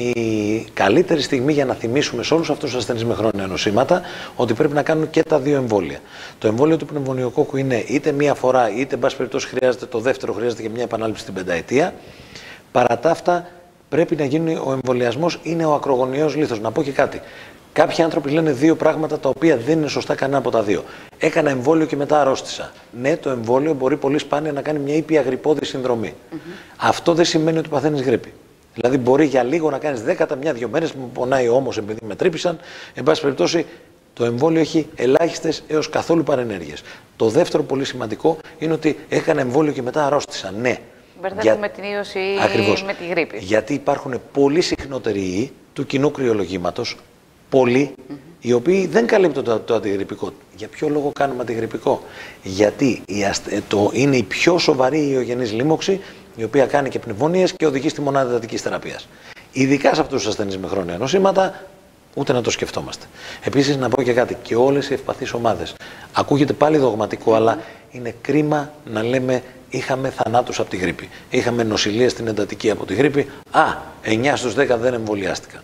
η καλύτερη στιγμή για να θυμίσουμε σε όλους αυτούς τους ασθενείς με χρόνια νοσήματα ότι πρέπει να κάνουν και τα δύο εμβόλια. Το εμβόλιο του πνευμονιοκόκκου είναι είτε μία φορά, είτε εν πάση περιπτώσει χρειάζεται το δεύτερο, χρειάζεται και μια επανάληψη την πενταετία. Παρά τα αυτά, πρέπει να γίνει ο εμβολιασμός, είναι ο ακρογωνιαίος λίθος. Να πω και κάτι. Κάποιοι άνθρωποι λένε δύο πράγματα τα οποία δεν είναι σωστά κανένα από τα δύο. Έκανα εμβόλιο και μετά αρρώστησα. Ναι, το εμβόλιο μπορεί πολύ σπάνια να κάνει μια ήπια γρυππώδη συνδρομή. Αυτό δεν σημαίνει ότι παθαίνεις γρίπη. Δηλαδή, μπορεί για λίγο να κάνεις 10-1-2 μέρες, μου πονάει όμως επειδή με τρύπησαν. Εν πάση περιπτώσει, το εμβόλιο έχει ελάχιστες έως καθόλου παρενέργειες. Το δεύτερο πολύ σημαντικό είναι ότι έκανα εμβόλιο και μετά αρρώστησα. Ναι. Μπερδεύουμε με την ίωση ή με τη γρίπη. Γιατί υπάρχουν πολύ συχνότεροι ιοί του κοινού κρυολογήματος, πολλοί, οι οποίοι δεν καλύπτουν το αντιγρυπικό. Για ποιο λόγο κάνουμε αντιγρυπικό? Γιατί είναι η πιο σοβαρή ιογενής λίμωξη, η οποία κάνει και πνευμονίες και οδηγεί στη μονάδα εντατικής θεραπείας. Ειδικά σε αυτούς τους ασθενείς με χρόνια νοσήματα, ούτε να το σκεφτόμαστε. Επίσης, να πω και κάτι, και όλες οι ευπαθείς ομάδες. Ακούγεται πάλι δογματικό, αλλά είναι κρίμα να λέμε είχαμε θανάτους από τη γρίπη. Είχαμε νοσηλεία στην εντατική από τη γρίπη. 9 στους 10 δεν εμβολιάστηκαν.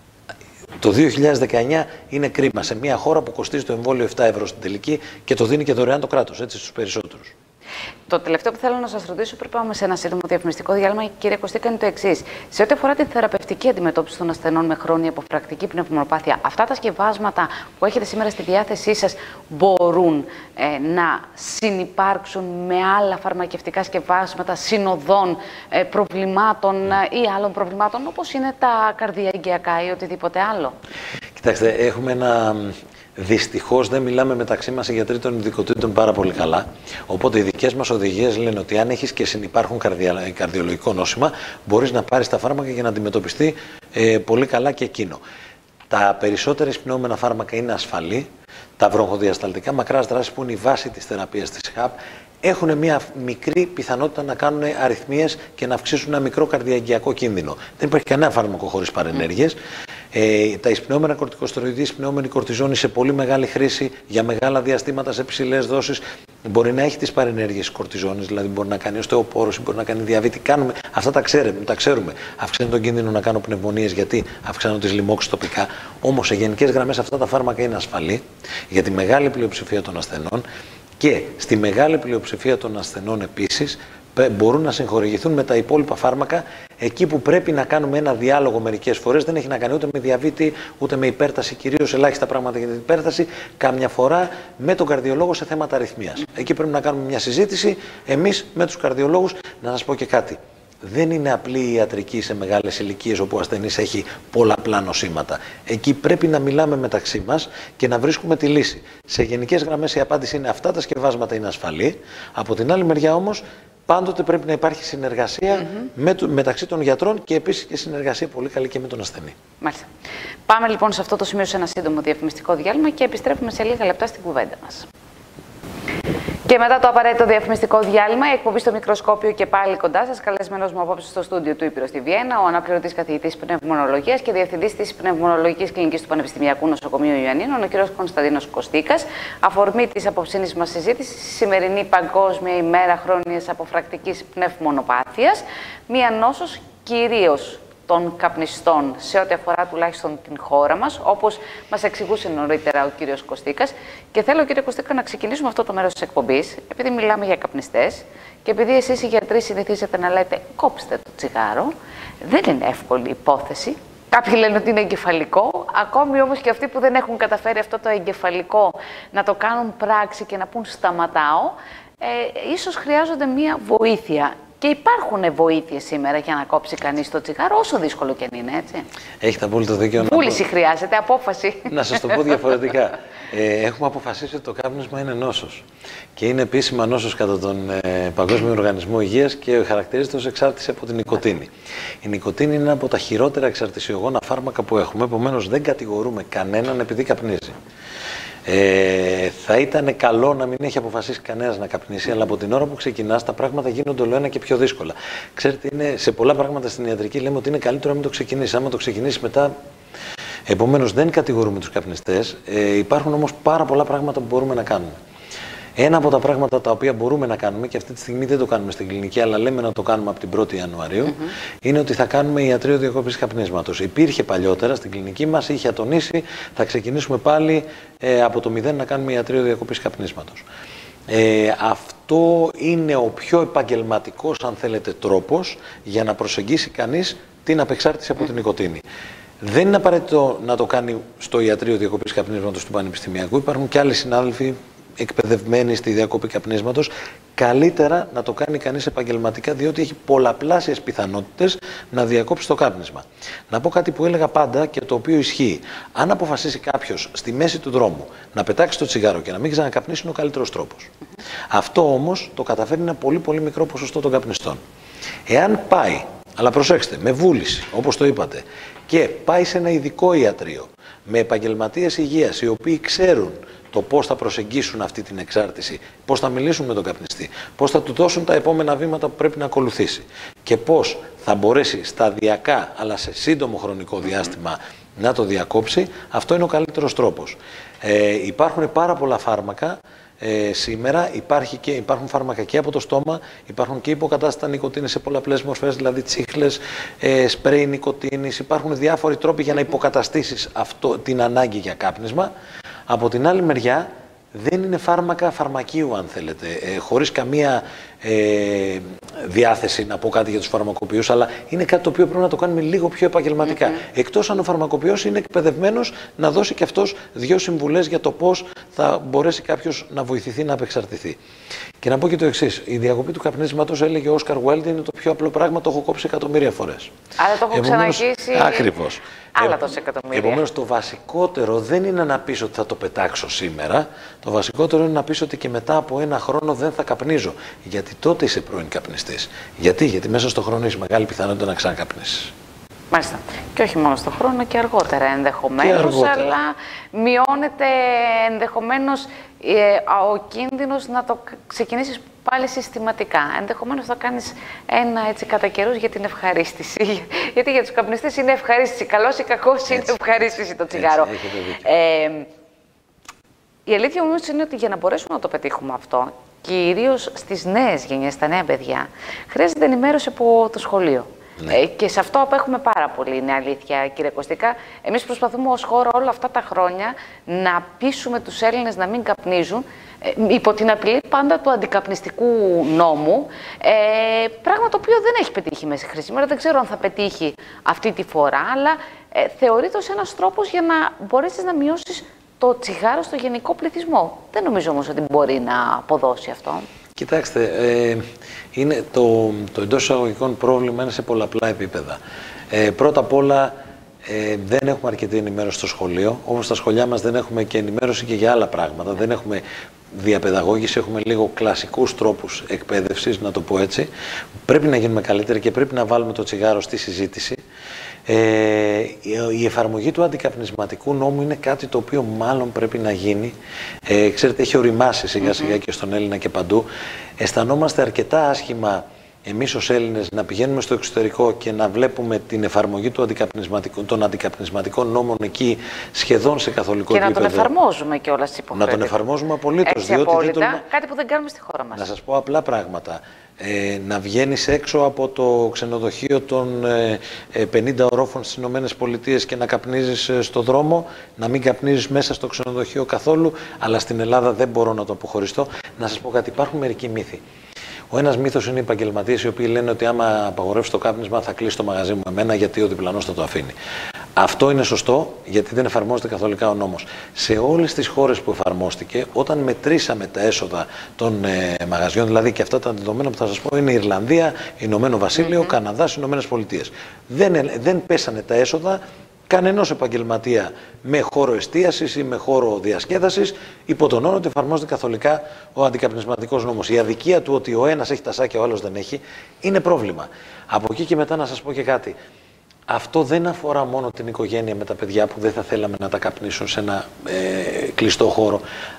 Το 2019 είναι κρίμα σε μια χώρα που κοστίζει το εμβόλιο 7 ευρώ στην τελική και το δίνει και δωρεάν το κράτος, έτσι, στους περισσότερους. Το τελευταίο που θέλω να σας ρωτήσω, πριν πάμε σε ένα σύντομο διαφημιστικό διάλειμμα, κύριε Κωστίκα, είναι το εξής. Σε ό,τι αφορά την θεραπευτική αντιμετώπιση των ασθενών με χρόνια αποφρακτική πνευμονοπάθεια, αυτά τα σκευάσματα που έχετε σήμερα στη διάθεσή σας μπορούν να συνυπάρξουν με άλλα φαρμακευτικά σκευάσματα συνοδών προβλημάτων ή άλλων προβλημάτων, όπως είναι τα καρδιαγγειακά ή οτιδήποτε άλλο? Κοιτάξτε, έχουμε ένα... Δυστυχώς δεν μιλάμε μεταξύ μας οι γιατροί των ειδικοτήτων πάρα πολύ καλά. Οπότε οι δικές μας οδηγίες λένε ότι αν έχεις και συνυπάρχουν καρδιολογικό νόσημα, μπορείς να πάρεις τα φάρμακα για να αντιμετωπιστεί πολύ καλά και εκείνο. Τα περισσότερα εισπνεώμενα φάρμακα είναι ασφαλή. Τα βροχοδιασταλτικά μακράς δράσης, που είναι η βάση της θεραπείας της ΧΑΠ, έχουν μια μικρή πιθανότητα να κάνουν αριθμίες και να αυξήσουν ένα μικρό καρδιαγγειακό κίνδυνο. Δεν υπάρχει κανένα φάρμακο χωρίς παρενέργειες. Τα εισπνεώμενα κορτικοστεροειδή, εισπνεώμενη κορτιζόνη σε πολύ μεγάλη χρήση για μεγάλα διαστήματα σε ψηλές δόσεις μπορεί να έχει τις παρενέργειες της κορτιζόνης, δηλαδή μπορεί να κάνει οστεοπόρωση, μπορεί να κάνει διαβήτη. Αυτά τα ξέρουμε. Αυξάνει τον κίνδυνο να κάνω πνευμονίες γιατί αυξάνουν τις λοιμώξεις τοπικά. Όμως σε γενικές γραμμές αυτά τα φάρμακα είναι ασφαλή για τη μεγάλη πλειοψηφία των ασθενών. Και στη μεγάλη πλειοψηφία των ασθενών επίσης μπορούν να συγχορηγηθούν με τα υπόλοιπα φάρμακα εκεί που πρέπει να κάνουμε ένα διάλογο μερικές φορές. Δεν έχει να κάνει ούτε με διαβήτη, ούτε με υπέρταση, κυρίως ελάχιστα πράγματα για την υπέρταση, καμιά φορά με τον καρδιολόγο σε θέματα αριθμίας. Εκεί πρέπει να κάνουμε μια συζήτηση εμείς με τους καρδιολόγους. Να σας πω και κάτι. Δεν είναι απλή η ιατρική σε μεγάλες ηλικίες όπου ο ασθενής έχει πολλαπλά νοσήματα. Εκεί πρέπει να μιλάμε μεταξύ μας και να βρίσκουμε τη λύση. Σε γενικές γραμμές η απάντηση είναι αυτά τα σκευάσματα είναι ασφαλή. Από την άλλη μεριά όμως πάντοτε πρέπει να υπάρχει συνεργασία μεταξύ των γιατρών και επίσης και συνεργασία πολύ καλή και με τον ασθενή. Μάλιστα. Πάμε λοιπόν σε αυτό το σημείο σε ένα σύντομο διαφημιστικό διάλειμμα και επιστρέφουμε σε λίγα λεπτά στην κουβέντα μας. Και μετά το απαραίτητο διαφημιστικό διάλειμμα, η εκπομπή στο μικροσκόπιο και πάλι κοντά σας. Καλεσμένος μου απόψε στο στούντιο του Ήπειρος στη Βιέννα, ο αναπληρωτής καθηγητής πνευμονολογίας και διευθυντής της Πνευμονολογικής Κλινικής του Πανεπιστημιακού Νοσοκομείου Ιωαννίνων, ο κ. Κωνσταντίνος Κωστίκας. Αφορμή της απόψινής μας συζήτησης, η σημερινή Παγκόσμια ημέρα χρόνιας αποφρακτικής πνευμονοπάθειας, μία νόσος κυρίως των καπνιστών σε ό,τι αφορά τουλάχιστον την χώρα μας, όπως μας εξηγούσε νωρίτερα ο κύριος Κωστίκας. Και θέλω, κύριε Κωστίκα, να ξεκινήσουμε αυτό το μέρος της εκπομπής, επειδή μιλάμε για καπνιστές και επειδή εσείς οι γιατροί συνηθίζετε να λέτε κόψτε το τσιγάρο. Δεν είναι εύκολη υπόθεση. Κάποιοι λένε ότι είναι εγκεφαλικό, ακόμη όμως και αυτοί που δεν έχουν καταφέρει αυτό το εγκεφαλικό να το κάνουν πράξη και να πούν σταματάω, ίσως χρειάζονται μία βοήθεια. Και υπάρχουν βοήθειες σήμερα για να κόψει κανείς το τσιγάρο, όσο δύσκολο και αν είναι, έτσι. Έχετε απόλυτο δίκιο. Βούληση χρειάζεται, απόφαση. Να σας το πω διαφορετικά. Έχουμε αποφασίσει ότι το κάπνισμα είναι νόσος. Και είναι επίσημα νόσος κατά τον Παγκόσμιο Οργανισμό Υγείας και χαρακτηρίζεται ως εξάρτηση από την νοικοτήνη. Η νοικοτήνη είναι από τα χειρότερα εξαρτησιογόνα φάρμακα που έχουμε, επομένως δεν κατηγορούμε κανέναν επειδή καπνίζει. Θα ήταν καλό να μην έχει αποφασίσει κανένας να καπνίσει, αλλά από την ώρα που ξεκινάς τα πράγματα γίνονται όλο ένα και πιο δύσκολα. Ξέρετε, είναι, σε πολλά πράγματα στην ιατρική λέμε ότι είναι καλύτερο να μην το ξεκινήσεις. Άμα το ξεκινήσεις μετά. Επομένως, δεν κατηγορούμε τους καπνιστές. Υπάρχουν όμως πάρα πολλά πράγματα που μπορούμε να κάνουμε. Ένα από τα πράγματα τα οποία μπορούμε να κάνουμε, και αυτή τη στιγμή δεν το κάνουμε στην κλινική, αλλά λέμε να το κάνουμε από την 1η Ιανουαρίου, είναι ότι θα κάνουμε ιατρείο διακόπησης καπνίσματος. Υπήρχε παλιότερα στην κλινική μας, είχε ατονίσει, θα ξεκινήσουμε πάλι από το 0 να κάνουμε ιατρείο διακόπησης καπνίσματος. Αυτό είναι ο πιο επαγγελματικός, αν θέλετε, τρόπος για να προσεγγίσει κανείς την απεξάρτηση από την νοικοτήνη. Δεν είναι απαραίτητο να το κάνει στο ιατρείο διακοπής καπνίσματος του Πανεπιστημιακού. Υπάρχουν και άλλοι συνάδελφοι εκπαιδευμένοι στη διακοπή καπνίσματος. Καλύτερα να το κάνει κανείς επαγγελματικά, διότι έχει πολλαπλάσιες πιθανότητες να διακόψει το κάπνισμα. Να πω κάτι που έλεγα πάντα και το οποίο ισχύει. Αν αποφασίσει κάποιος στη μέση του δρόμου να πετάξει το τσιγάρο και να μην ξανακαπνίσει, είναι ο καλύτερος τρόπος. Αυτό όμως το καταφέρνει ένα πολύ πολύ μικρό ποσοστό των καπνιστών. Εάν πάει, αλλά προσέξτε, με βούληση, όπως το είπατε, και πάει σε ένα ειδικό ιατρείο με επαγγελματίες υγείας οι οποίοι ξέρουν το πώς θα προσεγγίσουν αυτή την εξάρτηση, πώς θα μιλήσουν με τον καπνιστή, πώς θα του δώσουν τα επόμενα βήματα που πρέπει να ακολουθήσει και πώς θα μπορέσει σταδιακά αλλά σε σύντομο χρονικό διάστημα να το διακόψει, αυτό είναι ο καλύτερος τρόπος. Υπάρχουν πάρα πολλά φάρμακα. Σήμερα υπάρχουν φάρμακα και από το στόμα, υπάρχουν και υποκατάστατα νοικοτήνη σε πολλαπλές μορφές, δηλαδή τσίχλες, σπρέι νοικοτήνης. Υπάρχουν διάφοροι τρόποι για να υποκαταστήσεις την ανάγκη για κάπνισμα. Από την άλλη μεριά, δεν είναι φάρμακα φαρμακείου, αν θέλετε, χωρίς καμία διάθεση να πω κάτι για τους φαρμακοποιούς, αλλά είναι κάτι το οποίο πρέπει να το κάνουμε λίγο πιο επαγγελματικά. Εκτός αν ο φαρμακοποιός είναι εκπαιδευμένος να δώσει και αυτός 2 συμβουλές για το πώς θα μπορέσει κάποιος να βοηθηθεί να απεξαρτηθεί. Και να πω και το εξής: η διακοπή του καπνίσματος, έλεγε ο Όσκαρ Wilde, είναι το πιο απλό πράγμα, το έχω κόψει εκατομμύρια φορές. Άρα το έχω ξαναγγίσει. Ακριβώς. Άλλα τόσα εκατομμύρια. Επομένως, το βασικότερο δεν είναι να πεις ότι θα το πετάξω σήμερα. Το βασικότερο είναι να πεις ότι και μετά από 1 χρόνο δεν θα καπνίζω. Γιατί τότε είσαι πρώην καπνιστής. Γιατί μέσα στον χρόνο έχει μεγάλη πιθανότητα να ξανακαπνίσεις. Μάλιστα. Και όχι μόνο στον χρόνο, και αργότερα ενδεχομένως, αλλά μειώνεται ενδεχομένως ο κίνδυνος να το ξεκινήσεις πάλι συστηματικά. Ενδεχομένως θα κάνεις ένα έτσι κατά καιρούς για την ευχαρίστηση. Γιατί για τους καπνιστές είναι ευχαρίστηση. Καλός ή κακός είναι ευχαρίστηση το τσιγάρο. Η αλήθεια όμως είναι ότι για να μπορέσουμε να το πετύχουμε αυτό, κυρίως στις νέες γενιές, στα νέα παιδιά, χρειάζεται ενημέρωση από το σχολείο. Ναι. Και σε αυτό απέχουμε πάρα πολύ, είναι αλήθεια, κύριε Κωστίκα. Εμείς προσπαθούμε ως χώρα όλα αυτά τα χρόνια να πείσουμε τους Έλληνες να μην καπνίζουν, υπό την απειλή πάντα του αντικαπνιστικού νόμου, πράγμα το οποίο δεν έχει πετύχει μέχρι σήμερα. Δεν ξέρω αν θα πετύχει αυτή τη φορά, αλλά θεωρείται ως ένας τρόπος για να μπορέσεις να μειώσεις το τσιγάρο στο γενικό πληθυσμό. Δεν νομίζω όμως ότι μπορεί να αποδώσει αυτό. Κοιτάξτε, είναι το εντός εισαγωγικών πρόβλημα είναι σε πολλαπλά επίπεδα. Πρώτα απ' όλα, δεν έχουμε αρκετή ενημέρωση στο σχολείο, όπως στα σχολεία μας δεν έχουμε και ενημέρωση και για άλλα πράγματα. Δεν έχουμε διαπαιδαγώγηση, έχουμε λίγο κλασικούς τρόπους εκπαίδευσης, να το πω έτσι. Πρέπει να γίνουμε καλύτεροι και πρέπει να βάλουμε το τσιγάρο στη συζήτηση. Η εφαρμογή του αντικαπνισματικού νόμου είναι κάτι το οποίο μάλλον πρέπει να γίνει. Ξέρετε, έχει οριμάσει σιγά σιγά και στον Έλληνα και παντού. Αισθανόμαστε αρκετά άσχημα εμείς ως Έλληνες να πηγαίνουμε στο εξωτερικό και να βλέπουμε την εφαρμογή των αντικαπνισματικών νόμων εκεί σχεδόν σε καθολικό επίπεδο. Και να τον εφαρμόζουμε κιόλας υποχρεωτικά. Να τον εφαρμόζουμε απολύτως. Κάτι που δεν κάνουμε στη χώρα μας. Να σας πω απλά πράγματα. Να βγαίνεις έξω από το ξενοδοχείο των 50 ορόφων στις ΗΠΑ και να καπνίζεις στο δρόμο, να μην καπνίζεις μέσα στο ξενοδοχείο καθόλου, αλλά στην Ελλάδα δεν μπορώ να το αποχωριστώ. Να σας πω κάτι, υπάρχουν μερικοί μύθοι. Ο ένας μύθος είναι οι επαγγελματίες οι οποίοι λένε ότι άμα απαγορεύσει το κάπνισμα θα κλείσει το μαγαζί μου εμένα γιατί ο διπλανός θα το αφήνει. Αυτό είναι σωστό γιατί δεν εφαρμόζεται καθολικά ο νόμος. Σε όλες τις χώρες που εφαρμόστηκε, όταν μετρήσαμε τα έσοδα των μαγαζιών, δηλαδή και αυτά τα δεδομένα που θα σας πω είναι η Ιρλανδία, Ηνωμένο Βασίλειο, Καναδάς, Ηνωμένες Πολιτείες. Δεν πέσανε τα έσοδα κανενός επαγγελματία με χώρο εστίασης ή με χώρο διασκέδασης, υπό τον όρο ότι εφαρμόζεται καθολικά ο αντικαπνισματικός νόμος. Η αδικία του ότι ο ένας έχει τα σάκια, ο άλλος δεν έχει, είναι πρόβλημα. Από εκεί και μετά να σας πω και κάτι. Αυτό δεν αφορά μόνο την οικογένεια με τα παιδιά που δεν θα θέλαμε να τα καπνίσουν σε ένα κλειστό χώρο.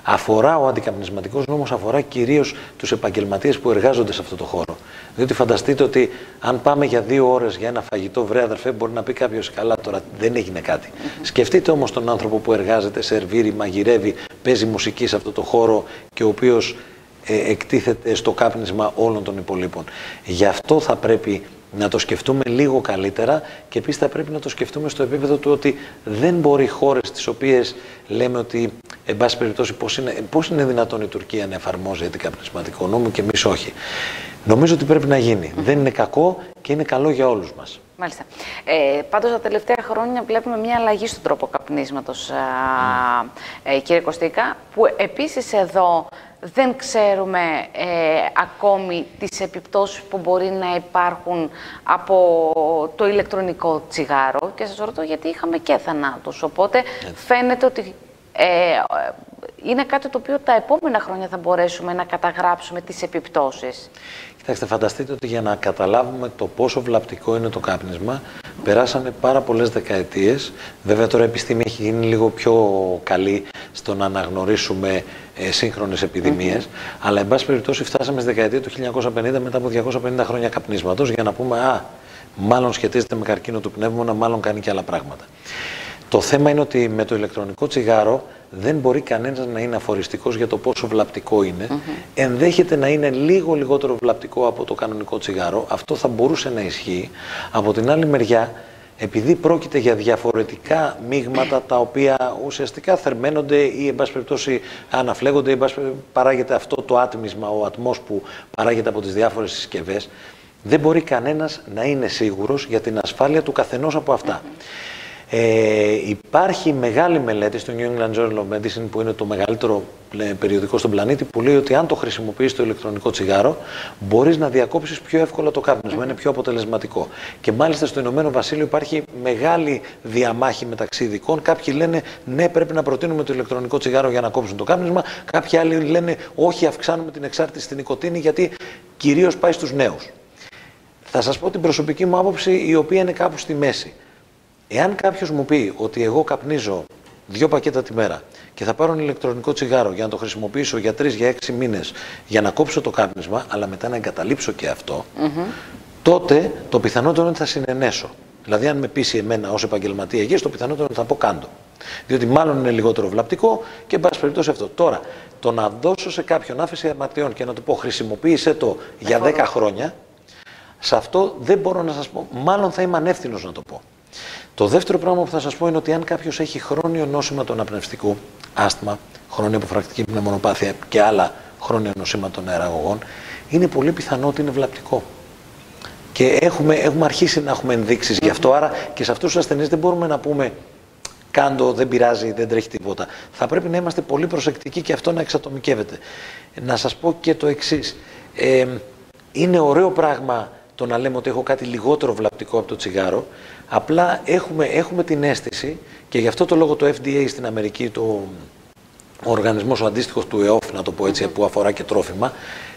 Ο αντικαπνισματικός νόμος αφορά κυρίως τους επαγγελματίες που εργάζονται σε αυτό το χώρο. Διότι φανταστείτε ότι αν πάμε για 2 ώρες για ένα φαγητό, βρε αδερφέ, μπορεί να πει κάποιος καλά τώρα δεν έγινε κάτι. Σκεφτείτε όμως τον άνθρωπο που εργάζεται, σερβίρει, μαγειρεύει, παίζει μουσική σε αυτό το χώρο και ο οποίος εκτίθεται στο κάπνισμα όλων των υπολείπων. Γι' αυτό θα πρέπει να το σκεφτούμε λίγο καλύτερα και επίσης θα πρέπει να το σκεφτούμε στο επίπεδο του ότι δεν μπορεί χώρες τις οποίες λέμε ότι, εν πάση περιπτώσει, πώς είναι δυνατόν η Τουρκία να εφαρμόζει αντικαπνισματικό νόμο και εμείς όχι. Νομίζω ότι πρέπει να γίνει. Δεν είναι κακό και είναι καλό για όλους μας. Μάλιστα. Πάντως τα τελευταία χρόνια βλέπουμε μια αλλαγή στον τρόπο καπνίσματος, κύριε Κωστίκα, που επίσης εδώ δεν ξέρουμε ακόμη τις επιπτώσεις που μπορεί να υπάρχουν από το ηλεκτρονικό τσιγάρο και σας ρωτώ γιατί είχαμε και θανάτους, οπότε φαίνεται ότι είναι κάτι το οποίο τα επόμενα χρόνια θα μπορέσουμε να καταγράψουμε τις επιπτώσεις. Κοιτάξτε, φανταστείτε ότι για να καταλάβουμε το πόσο βλαπτικό είναι το κάπνισμα, περάσανε πάρα πολλές δεκαετίες. Βέβαια τώρα η επιστήμη έχει γίνει λίγο πιο καλή στο να αναγνωρίσουμε σύγχρονες επιδημίες, αλλά εν πάση περιπτώσει φτάσαμε στη δεκαετία του 1950 μετά από 250 χρόνια καπνίσματος για να πούμε μάλλον σχετίζεται με καρκίνο του πνεύμονα, μάλλον κάνει και άλλα πράγματα. Το θέμα είναι ότι με το ηλεκτρονικό τσιγάρο δεν μπορεί κανένας να είναι αφοριστικός για το πόσο βλαπτικό είναι. Ενδέχεται να είναι λίγο λιγότερο βλαπτικό από το κανονικό τσιγάρο. Αυτό θα μπορούσε να ισχύει. Από την άλλη μεριά, επειδή πρόκειται για διαφορετικά μείγματα τα οποία ουσιαστικά θερμαίνονται ή εν πάση περιπτώσει αναφλέγονται ή παράγεται αυτό το άτμισμα, ο ατμός που παράγεται από τις διάφορες συσκευές, δεν μπορεί κανένας να είναι σίγουρος για την ασφάλεια του καθενός από αυτά. Υπάρχει μεγάλη μελέτη στο New England Journal of Medicine, που είναι το μεγαλύτερο περιοδικό στον πλανήτη, που λέει ότι αν το χρησιμοποιείς το ηλεκτρονικό τσιγάρο, μπορείς να διακόψεις πιο εύκολα το κάπνισμα, είναι πιο αποτελεσματικό. Και μάλιστα στο Ηνωμένο Βασίλειο υπάρχει μεγάλη διαμάχη μεταξύ ειδικών. Κάποιοι λένε ναι, πρέπει να προτείνουμε το ηλεκτρονικό τσιγάρο για να κόψουν το κάπνισμα. Κάποιοι άλλοι λένε όχι, αυξάνουμε την εξάρτηση στην νοικοτήνη, γιατί κυρίως πάει στους νέους. Θα σας πω την προσωπική μου άποψη, η οποία είναι κάπου στη μέση. Εάν κάποιος μου πει ότι εγώ καπνίζω 2 πακέτα τη μέρα και θα πάρω ένα ηλεκτρονικό τσιγάρο για να το χρησιμοποιήσω για 3 για 6 μήνες για να κόψω το κάπνισμα, αλλά μετά να εγκαταλείψω και αυτό, τότε το πιθανότερο είναι ότι θα συνενέσω. Δηλαδή, αν με πείσει εμένα ως επαγγελματία υγείας, το πιθανότερο είναι ότι θα πω κάντο. Διότι μάλλον είναι λιγότερο βλαπτικό και εν πάση περιπτώσει αυτό. Τώρα, το να δώσω σε κάποιον άφεση αμαρτιών και να του πω χρησιμοποίησε το για 10 χρόνια, σε αυτό δεν μπορώ να σας πω, μάλλον θα είμαι ανεύθυνος να το πω. Το δεύτερο πράγμα που θα σας πω είναι ότι αν κάποιος έχει χρόνιο νόσημα του αναπνευστικού, άσθμα, χρόνια αποφρακτική πνευμονοπάθεια και άλλα χρόνια νοσήματα των αεραγωγών, είναι πολύ πιθανό ότι είναι βλαπτικό. Και έχουμε αρχίσει να έχουμε ενδείξεις γι' αυτό, άρα και σε αυτούς τους ασθενείς δεν μπορούμε να πούμε κάντο, δεν πειράζει, δεν τρέχει τίποτα. Θα πρέπει να είμαστε πολύ προσεκτικοί και αυτό να εξατομικεύεται. Να σας πω και το εξής. Είναι ωραίο πράγμα το να λέμε ότι έχω κάτι λιγότερο βλαπτικό από το τσιγάρο, απλά έχουμε την αίσθηση, και γι' αυτό το λόγο το FDA στην Αμερική, ο οργανισμός ο αντίστοιχος του ΕΟΦ, να το πω έτσι, που αφορά και τρόφιμα,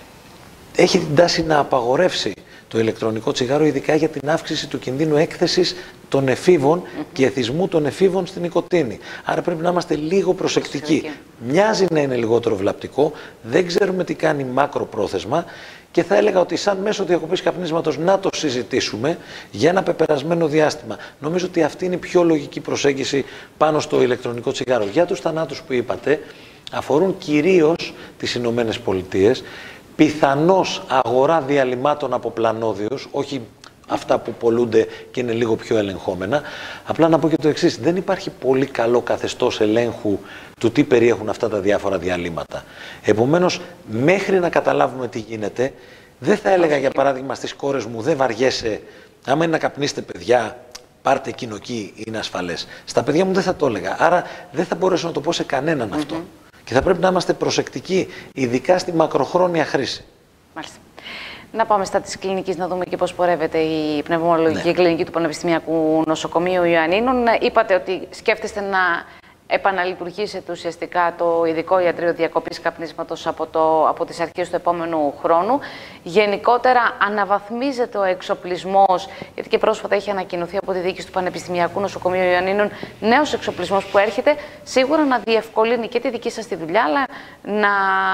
έχει την τάση να απαγορεύσει το ηλεκτρονικό τσιγάρο, ειδικά για την αύξηση του κινδύνου έκθεσης των εφήβων και εθισμού των εφήβων στην νοικοτήνη. Άρα πρέπει να είμαστε λίγο προσεκτικοί. Μοιάζει να είναι λιγότερο βλαπτικό, δεν ξέρουμε τι κάνει μακροπρόθεσμα και θα έλεγα ότι σαν μέσο διακοπής καπνίσματος να το συζητήσουμε για ένα πεπερασμένο διάστημα. Νομίζω ότι αυτή είναι η πιο λογική προσέγγιση πάνω στο ηλεκτρονικό τσιγάρο. Για τους θανάτους που είπατε, αφορούν κυρίως τις Ηνωμένες Πολιτείες. Πιθανώς αγορά διαλυμάτων από πλανόδιους, όχι αυτά που πολλούνται και είναι λίγο πιο ελεγχόμενα. Απλά να πω και το εξής, δεν υπάρχει πολύ καλό καθεστώς ελέγχου του τι περιέχουν αυτά τα διάφορα διαλύματα. Επομένως, μέχρι να καταλάβουμε τι γίνεται, δεν θα έλεγα για παράδειγμα στις κόρες μου, δεν βαριέσαι, άμα είναι να καπνίσετε παιδιά, πάρτε εκείνο εκεί, είναι ασφαλές. Στα παιδιά μου δεν θα το έλεγα, άρα δεν θα μπορέσω να το πω σε κανέναν αυτό. Και θα πρέπει να είμαστε προσεκτικοί, ειδικά στη μακροχρόνια χρήση. Μάλιστα. Να πάμε στα της κλινικής, να δούμε και πώς πορεύεται η πνευμονολογική κλινική του Πανεπιστημιακού Νοσοκομείου Ιωαννίνων. Είπατε ότι σκέφτεστε να επαναλειτουργήσετε ουσιαστικά το ειδικό ιατρείο διακοπής καπνίσματος από τις αρχές του επόμενου χρόνου. Γενικότερα αναβαθμίζεται ο εξοπλισμός, γιατί και πρόσφατα έχει ανακοινωθεί από τη διοίκηση του Πανεπιστημιακού Νοσοκομείου Ιωαννίνων νέος εξοπλισμός που έρχεται σίγουρα να διευκολύνει και τη δική σας τη δουλειά, αλλά να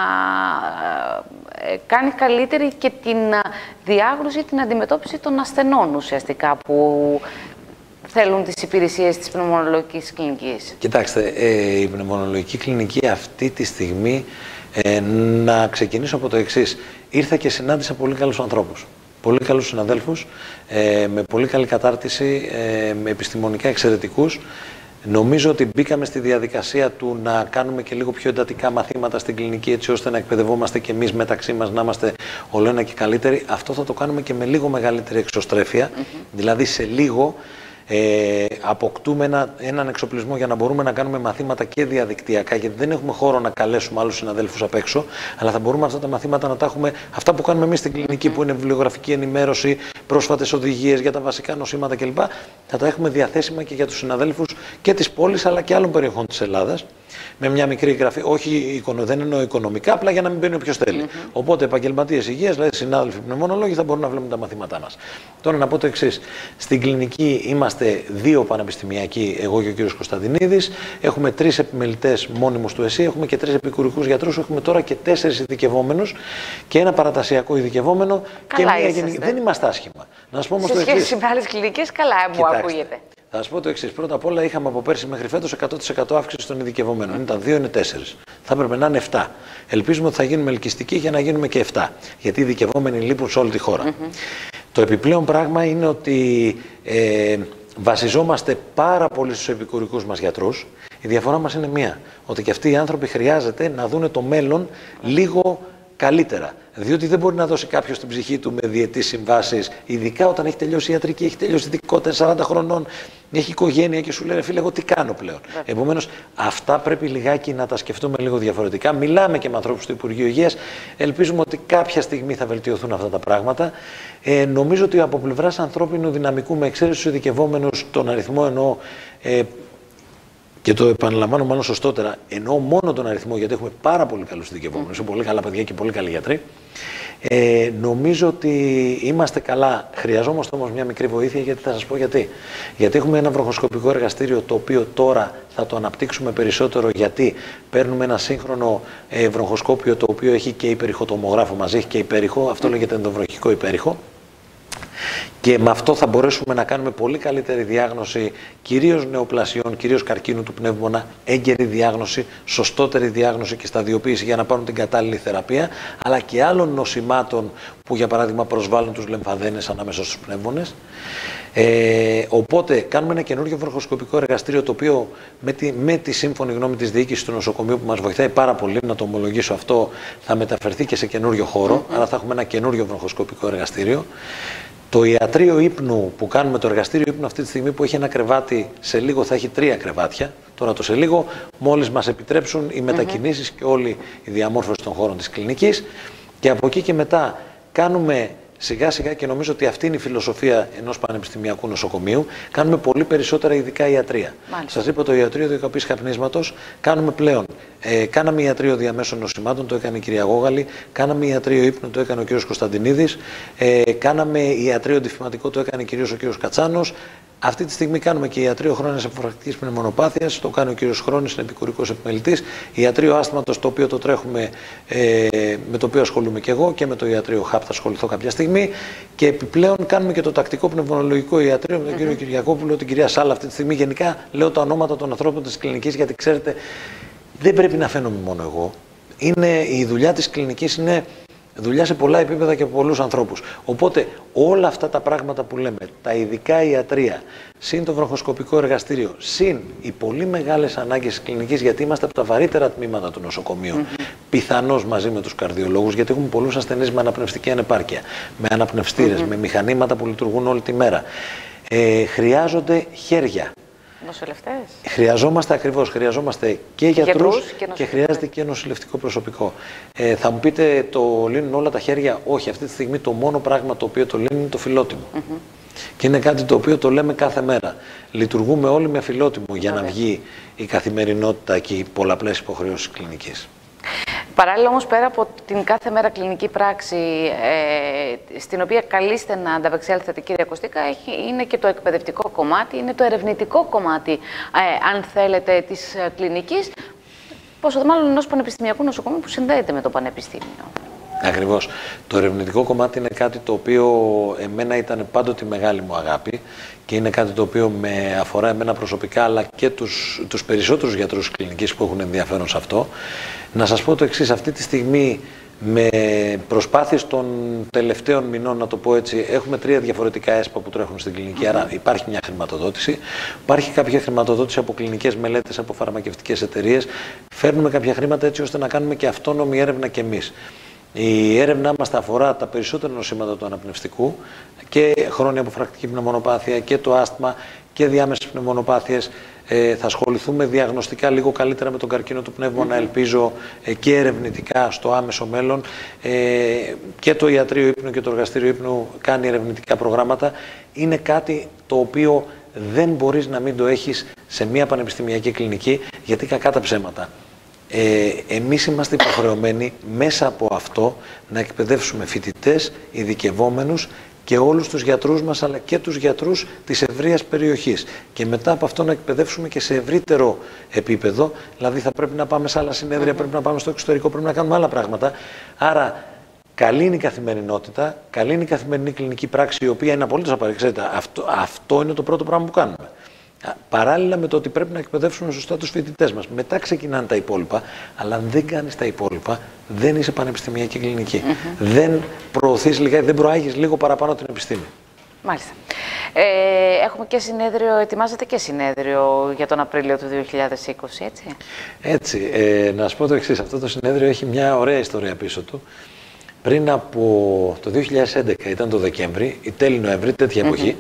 κάνει καλύτερη και την διάγνωση, την αντιμετώπιση των ασθενών ουσιαστικά που θέλουν τις υπηρεσίες της πνευμονολογικής κλινικής. Κοιτάξτε, η πνευμονολογική κλινική αυτή τη στιγμή, να ξεκινήσω από το εξής. Ήρθα και συνάντησα πολύ καλούς ανθρώπους, πολύ καλούς συναδέλφους, με πολύ καλή κατάρτιση, με επιστημονικά εξαιρετικούς. Νομίζω ότι μπήκαμε στη διαδικασία του να κάνουμε και λίγο πιο εντατικά μαθήματα στην κλινική, έτσι ώστε να εκπαιδευόμαστε και εμείς μεταξύ μας να είμαστε όλο ένα και καλύτεροι. Αυτό θα το κάνουμε και με λίγο μεγαλύτερη εξωστρέφεια, δηλαδή σε λίγο αποκτούμε έναν εξοπλισμό για να μπορούμε να κάνουμε μαθήματα και διαδικτυακά, γιατί δεν έχουμε χώρο να καλέσουμε άλλους συναδέλφους απ' έξω, αλλά θα μπορούμε αυτά τα μαθήματα να τα έχουμε, αυτά που κάνουμε εμείς στην κλινική, που είναι βιβλιογραφική ενημέρωση, πρόσφατες οδηγίες για τα βασικά νοσήματα κλπ. Θα τα έχουμε διαθέσιμα και για τους συναδέλφους και της πόλης αλλά και άλλων περιοχών της Ελλάδας. Με μια μικρή γραφή, όχι δεν εννοώ οικονομικά, απλά για να μην μπαίνει όποιος θέλει. Οπότε, επαγγελματίες υγείας, δηλαδή συνάδελφοι πνευμονολόγοι, θα μπορούν να βλέπουν τα μαθήματά μας. Τώρα, να πω το εξής. Στην κλινική είμαστε 2 πανεπιστημιακοί, εγώ και ο κύριος Κωνσταντινίδης. Έχουμε 3 επιμελητές μόνιμους του ΕΣΥ, έχουμε και 3 επικουρικούς γιατρούς. Έχουμε τώρα και 4 ειδικευόμενους και ένα παρατασιακό ειδικευόμενο. Καλά και μια γενική. Δεν είμαστε άσχημα. Να σας πω όμως σε σχέση με άλλες κλινικές, καλά μου ακούγεται. Θα σας πω το εξής. Πρώτα απ' όλα, είχαμε από πέρσι μέχρι φέτος 100% αύξηση των ειδικευομένων. Ήταν 2, είναι 4. Θα έπρεπε να είναι 7. Ελπίζουμε ότι θα γίνουμε ελκυστικοί για να γίνουμε και 7. Γιατί οι ειδικευόμενοι λείπουν σε όλη τη χώρα. Το επιπλέον πράγμα είναι ότι βασιζόμαστε πάρα πολύ στους επικουρικούς μας γιατρούς. Η διαφορά μας είναι μία. Ότι και αυτοί οι άνθρωποι χρειάζεται να δούνε το μέλλον λίγο καλύτερα. Διότι δεν μπορεί να δώσει κάποιος την ψυχή του με διετής συμβάσεις, ειδικά όταν έχει τελειώσει η ιατρική, έχει τελειώσει ειδικότητα 40 χρονών, έχει οικογένεια και σου λέει: φίλε, εγώ τι κάνω πλέον. Επομένως, αυτά πρέπει λιγάκι να τα σκεφτούμε λίγο διαφορετικά. Μιλάμε και με ανθρώπους του Υπουργείου Υγείας. Ελπίζουμε ότι κάποια στιγμή θα βελτιωθούν αυτά τα πράγματα. Νομίζω ότι από πλευράς ανθρώπινου δυναμικού, με εξαίρεση στους ειδικευόμενους, τον αριθμό εννοώ. Και το επαναλαμβάνω μάλλον σωστότερα, εννοώ μόνο τον αριθμό, γιατί έχουμε πάρα πολύ καλούς ειδικευόμενους, είναι πολύ καλά παιδιά και πολύ καλοί γιατροί. Νομίζω ότι είμαστε καλά. Χρειαζόμαστε όμως μια μικρή βοήθεια, γιατί θα σας πω γιατί. Γιατί έχουμε ένα βροχοσκοπικό εργαστήριο, το οποίο τώρα θα το αναπτύξουμε περισσότερο, γιατί παίρνουμε ένα σύγχρονο βροχοσκόπιο, το οποίο έχει και υπερηχοτομογράφο μαζί, έχει και υπέρηχο, αυτό λέγεται ενδοβροχικό υπέρηχο. Και με αυτό θα μπορέσουμε να κάνουμε πολύ καλύτερη διάγνωση κυρίως νεοπλασιών, κυρίως καρκίνου του πνεύμονα, έγκαιρη διάγνωση, σωστότερη διάγνωση και σταδιοποίηση για να πάρουν την κατάλληλη θεραπεία, αλλά και άλλων νοσημάτων που για παράδειγμα προσβάλλουν τους λεμφαδένες ανάμεσα στους πνεύμονες. Οπότε κάνουμε ένα καινούργιο βροχοσκοπικό εργαστήριο, το οποίο με τη σύμφωνη γνώμη της διοίκησης του νοσοκομείου, που μας βοηθάει πάρα πολύ, να το ομολογήσω αυτό, θα μεταφερθεί και σε καινούριο χώρο, άρα θα έχουμε ένα καινούργιο βροχοσκοπικό εργαστήριο. Το ιατρείο ύπνου που κάνουμε, το εργαστήριο ύπνου αυτή τη στιγμή που έχει ένα κρεβάτι, σε λίγο θα έχει 3 κρεβάτια. Τώρα το σε λίγο, μόλις μας επιτρέψουν οι μετακινήσεις και όλη η διαμόρφωση των χώρων της κλινικής. Και από εκεί και μετά κάνουμε σιγά σιγά, και νομίζω ότι αυτή είναι η φιλοσοφία ενός πανεπιστημιακού νοσοκομείου, κάνουμε πολύ περισσότερα ειδικά ιατρεία. Σας είπα το ιατρείο διακοπής καπνίσματος, κάνουμε πλέον. Κάναμε ιατρείο διαμέσων νοσημάτων, το έκανε η κυρία Γόγαλη, κάναμε ιατρείο ύπνου, το έκανε ο κύριος Κωνσταντινίδης, κάναμε ιατρείο αντιφυματικό, το έκανε κυρίως ο κύριος Κατσάνος. Αυτή τη στιγμή κάνουμε και ιατρείο χρόνιας αποφρακτικής πνευμονοπάθειας, το κάνει ο κύριος Χρόνης, είναι επικουρικός επιμελητής. Ιατρείο άσθματος, το οποίο το τρέχουμε, με το οποίο ασχολούμαι και εγώ, και με το ιατρείο ΧΑΠ θα ασχοληθώ κάποια στιγμή. Και επιπλέον κάνουμε και το τακτικό πνευμονολογικό ιατρείο με τον κύριο Κυριακόπουλο, την κυρία Σάλα αυτή τη στιγμή. Γενικά λέω τα ονόματα των ανθρώπων της κλινικής, γιατί ξέρετε, δεν πρέπει να φαίνομαι μόνο εγώ. Η δουλειά της κλινικής είναι δουλειά σε πολλά επίπεδα και από πολλούς ανθρώπους. Οπότε όλα αυτά τα πράγματα που λέμε, τα ειδικά ιατρεία, συν το βροχοσκοπικό εργαστήριο, συν οι πολύ μεγάλες ανάγκες της κλινικής, γιατί είμαστε από τα βαρύτερα τμήματα του νοσοκομείου, πιθανώς μαζί με τους καρδιολόγους, γιατί έχουμε πολλούς ασθενείς με αναπνευστική ανεπάρκεια, με αναπνευστήρες, με μηχανήματα που λειτουργούν όλη τη μέρα. Χρειάζονται χέρια. Νοσηλευτές. Χρειαζόμαστε ακριβώς, χρειαζόμαστε και γιατρούς και χρειάζεται και νοσηλευτικό προσωπικό. Θα μου πείτε, το λύνουν όλα τα χέρια? Όχι, αυτή τη στιγμή το μόνο πράγμα το οποίο το λύνει είναι το φιλότιμο. Και είναι κάτι το οποίο το λέμε κάθε μέρα. Λειτουργούμε όλοι με φιλότιμο για να βγει η καθημερινότητα και οι πολλαπλές υποχρεώσεις κλινικής. Παράλληλα όμως, πέρα από την κάθε μέρα κλινική πράξη, στην οποία καλείστε να ανταπεξέλθετε, κύριε Κωστίκα, είναι και το εκπαιδευτικό κομμάτι, είναι το ερευνητικό κομμάτι, αν θέλετε, της κλινικής, πόσο δε μάλλον ενός πανεπιστημιακού νοσοκομείου που συνδέεται με το πανεπιστήμιο. Ακριβώς. Το ερευνητικό κομμάτι είναι κάτι το οποίο εμένα ήταν πάντοτε μεγάλη μου αγάπη και είναι κάτι το οποίο με αφορά εμένα προσωπικά, αλλά και τους περισσότερους γιατρούς κλινικής που έχουν ενδιαφέρον σε αυτό. Να σας πω το εξής: αυτή τη στιγμή, με προσπάθειες των τελευταίων μηνών, να το πω έτσι, έχουμε 3 διαφορετικά ΕΣΠΑ που τρέχουν στην κλινική, άρα υπάρχει μια χρηματοδότηση. Υπάρχει κάποια χρηματοδότηση από κλινικές μελέτες, από φαρμακευτικές εταιρείες. Φέρνουμε κάποια χρήματα έτσι ώστε να κάνουμε και αυτόνομη έρευνα κι εμείς. Η έρευνά μας θα αφορά τα περισσότερα νοσήματα του αναπνευστικού, και χρόνια αποφρακτική πνευμονοπάθεια και το άσθμα και διάμεσες πνευμονοπάθειες. Θα ασχοληθούμε διαγνωστικά λίγο καλύτερα με τον καρκίνο του πνεύμονα, ελπίζω, και ερευνητικά στο άμεσο μέλλον. Και το ιατρείο ύπνου και το εργαστήριο ύπνου κάνει ερευνητικά προγράμματα. Είναι κάτι το οποίο δεν μπορείς να μην το έχεις σε μια πανεπιστημιακή κλινική, γιατί κακά τα ψέματα. Εμείς είμαστε υποχρεωμένοι μέσα από αυτό να εκπαιδεύσουμε φοιτητές, ειδικευόμενους και όλους τους γιατρούς μας, αλλά και τους γιατρούς της ευρείας περιοχής. Και μετά από αυτό να εκπαιδεύσουμε και σε ευρύτερο επίπεδο, δηλαδή θα πρέπει να πάμε σε άλλα συνέδρια, πρέπει να πάμε στο εξωτερικό, πρέπει να κάνουμε άλλα πράγματα. Άρα, καλή είναι η καθημερινότητα, καλή είναι η καθημερινή κλινική πράξη, η οποία είναι απολύτως απαραίτητη. Αυτό είναι το πρώτο πράγμα που κάνουμε. Παράλληλα με το ότι πρέπει να εκπαιδεύσουμε σωστά τους φοιτητές μας. Μετά ξεκινάνε τα υπόλοιπα, αλλά αν δεν κάνεις τα υπόλοιπα, δεν είσαι πανεπιστημιακή κλινική. Δεν προωθείς λιγάκι, δεν προάγεις λίγο παραπάνω την επιστήμη. Μάλιστα. Έχουμε και συνέδριο, ετοιμάζεται και συνέδριο για τον Απρίλιο του 2020, έτσι? Έτσι. Να σας πω το εξής: αυτό το συνέδριο έχει μια ωραία ιστορία πίσω του. Πριν από το 2011, ήταν το Δεκέμβρη, η τέλη Νοέμβρη, τέτοια εποχή,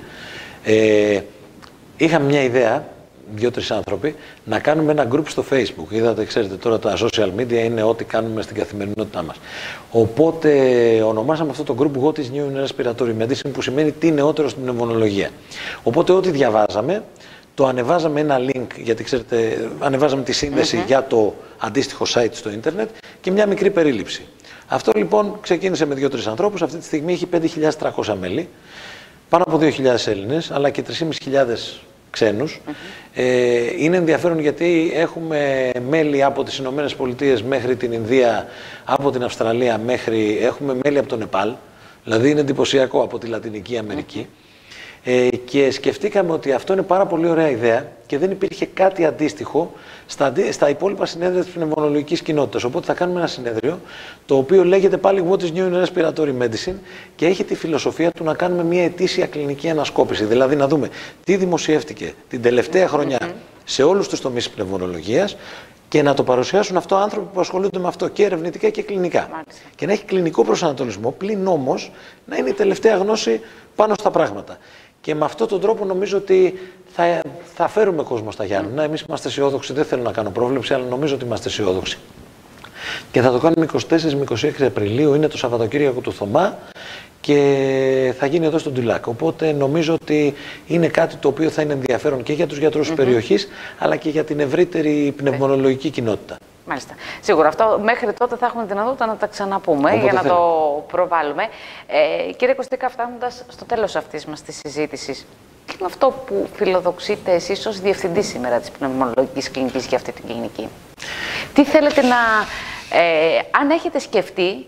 είχαμε μια ιδέα, 2-3 άνθρωποι, να κάνουμε ένα group στο Facebook. Είδατε, ξέρετε, τώρα τα social media είναι ό,τι κάνουμε στην καθημερινότητά μας. Οπότε ονομάσαμε αυτό το group What is New in Respiratory Medicine, που σημαίνει τι νεότερο στην πνευμονολογία. Οπότε ό,τι διαβάζαμε, το ανεβάζαμε ένα link, γιατί ξέρετε, ανεβάζαμε τη σύνδεση για το αντίστοιχο site στο ίντερνετ και μια μικρή περίληψη. Αυτό λοιπόν ξεκίνησε με 2-3 ανθρώπους, αυτή τη στιγμή έχει 5.300 μέλη. Πάνω από 2.000 Έλληνες, αλλά και 3.500 ξένους. Είναι ενδιαφέρον γιατί έχουμε μέλη από τις Ηνωμένες Πολιτείες μέχρι την Ινδία, από την Αυστραλία μέχρι... Έχουμε μέλη από το Νεπάλ. Δηλαδή είναι εντυπωσιακό από τη Λατινική Αμερική. Και σκεφτήκαμε ότι αυτό είναι πάρα πολύ ωραία ιδέα και δεν υπήρχε κάτι αντίστοιχο στα υπόλοιπα συνέδρια της πνευμονολογικής κοινότητας. Οπότε θα κάνουμε ένα συνέδριο το οποίο λέγεται πάλι What is New in Respiratory Medicine και έχει τη φιλοσοφία του να κάνουμε μια ετήσια κλινική ανασκόπηση. Δηλαδή να δούμε τι δημοσιεύτηκε την τελευταία χρονιά σε όλους τους τομείς της πνευμονολογίας και να το παρουσιάσουν αυτό άνθρωποι που ασχολούνται με αυτό και ερευνητικά και κλινικά. Μάλιστα. Και να έχει κλινικό προσανατολισμό, πλην όμως να είναι η τελευταία γνώση πάνω στα πράγματα. Και με αυτόν τον τρόπο νομίζω ότι θα φέρουμε κόσμο στα Γιάννενα. Εμείς είμαστε αισιόδοξοι, δεν θέλω να κάνω πρόβλεψη, αλλά νομίζω ότι είμαστε αισιόδοξοι. Και θα το κάνουμε 24 με 26 Απριλίου, είναι το Σαββατοκύριακο του Θωμά και θα γίνει εδώ στον Τυλάκ. Οπότε νομίζω ότι είναι κάτι το οποίο θα είναι ενδιαφέρον και για τους γιατρούς της περιοχής, αλλά και για την ευρύτερη πνευμονολογική κοινότητα. Μάλιστα. Σίγουρα αυτό μέχρι τότε θα έχουμε δυνατότητα να τα ξαναπούμε. Όποτε για να το προβάλλουμε. Κύριε Κωστίκα, φτάνοντας στο τέλος αυτής μας της συζήτησης, τι είναι αυτό που φιλοδοξείτε εσείς ως διευθυντής σήμερα της πνευμονολογικής κλινικής για αυτή την κλινική? Τι θέλετε να... αν έχετε σκεφτεί,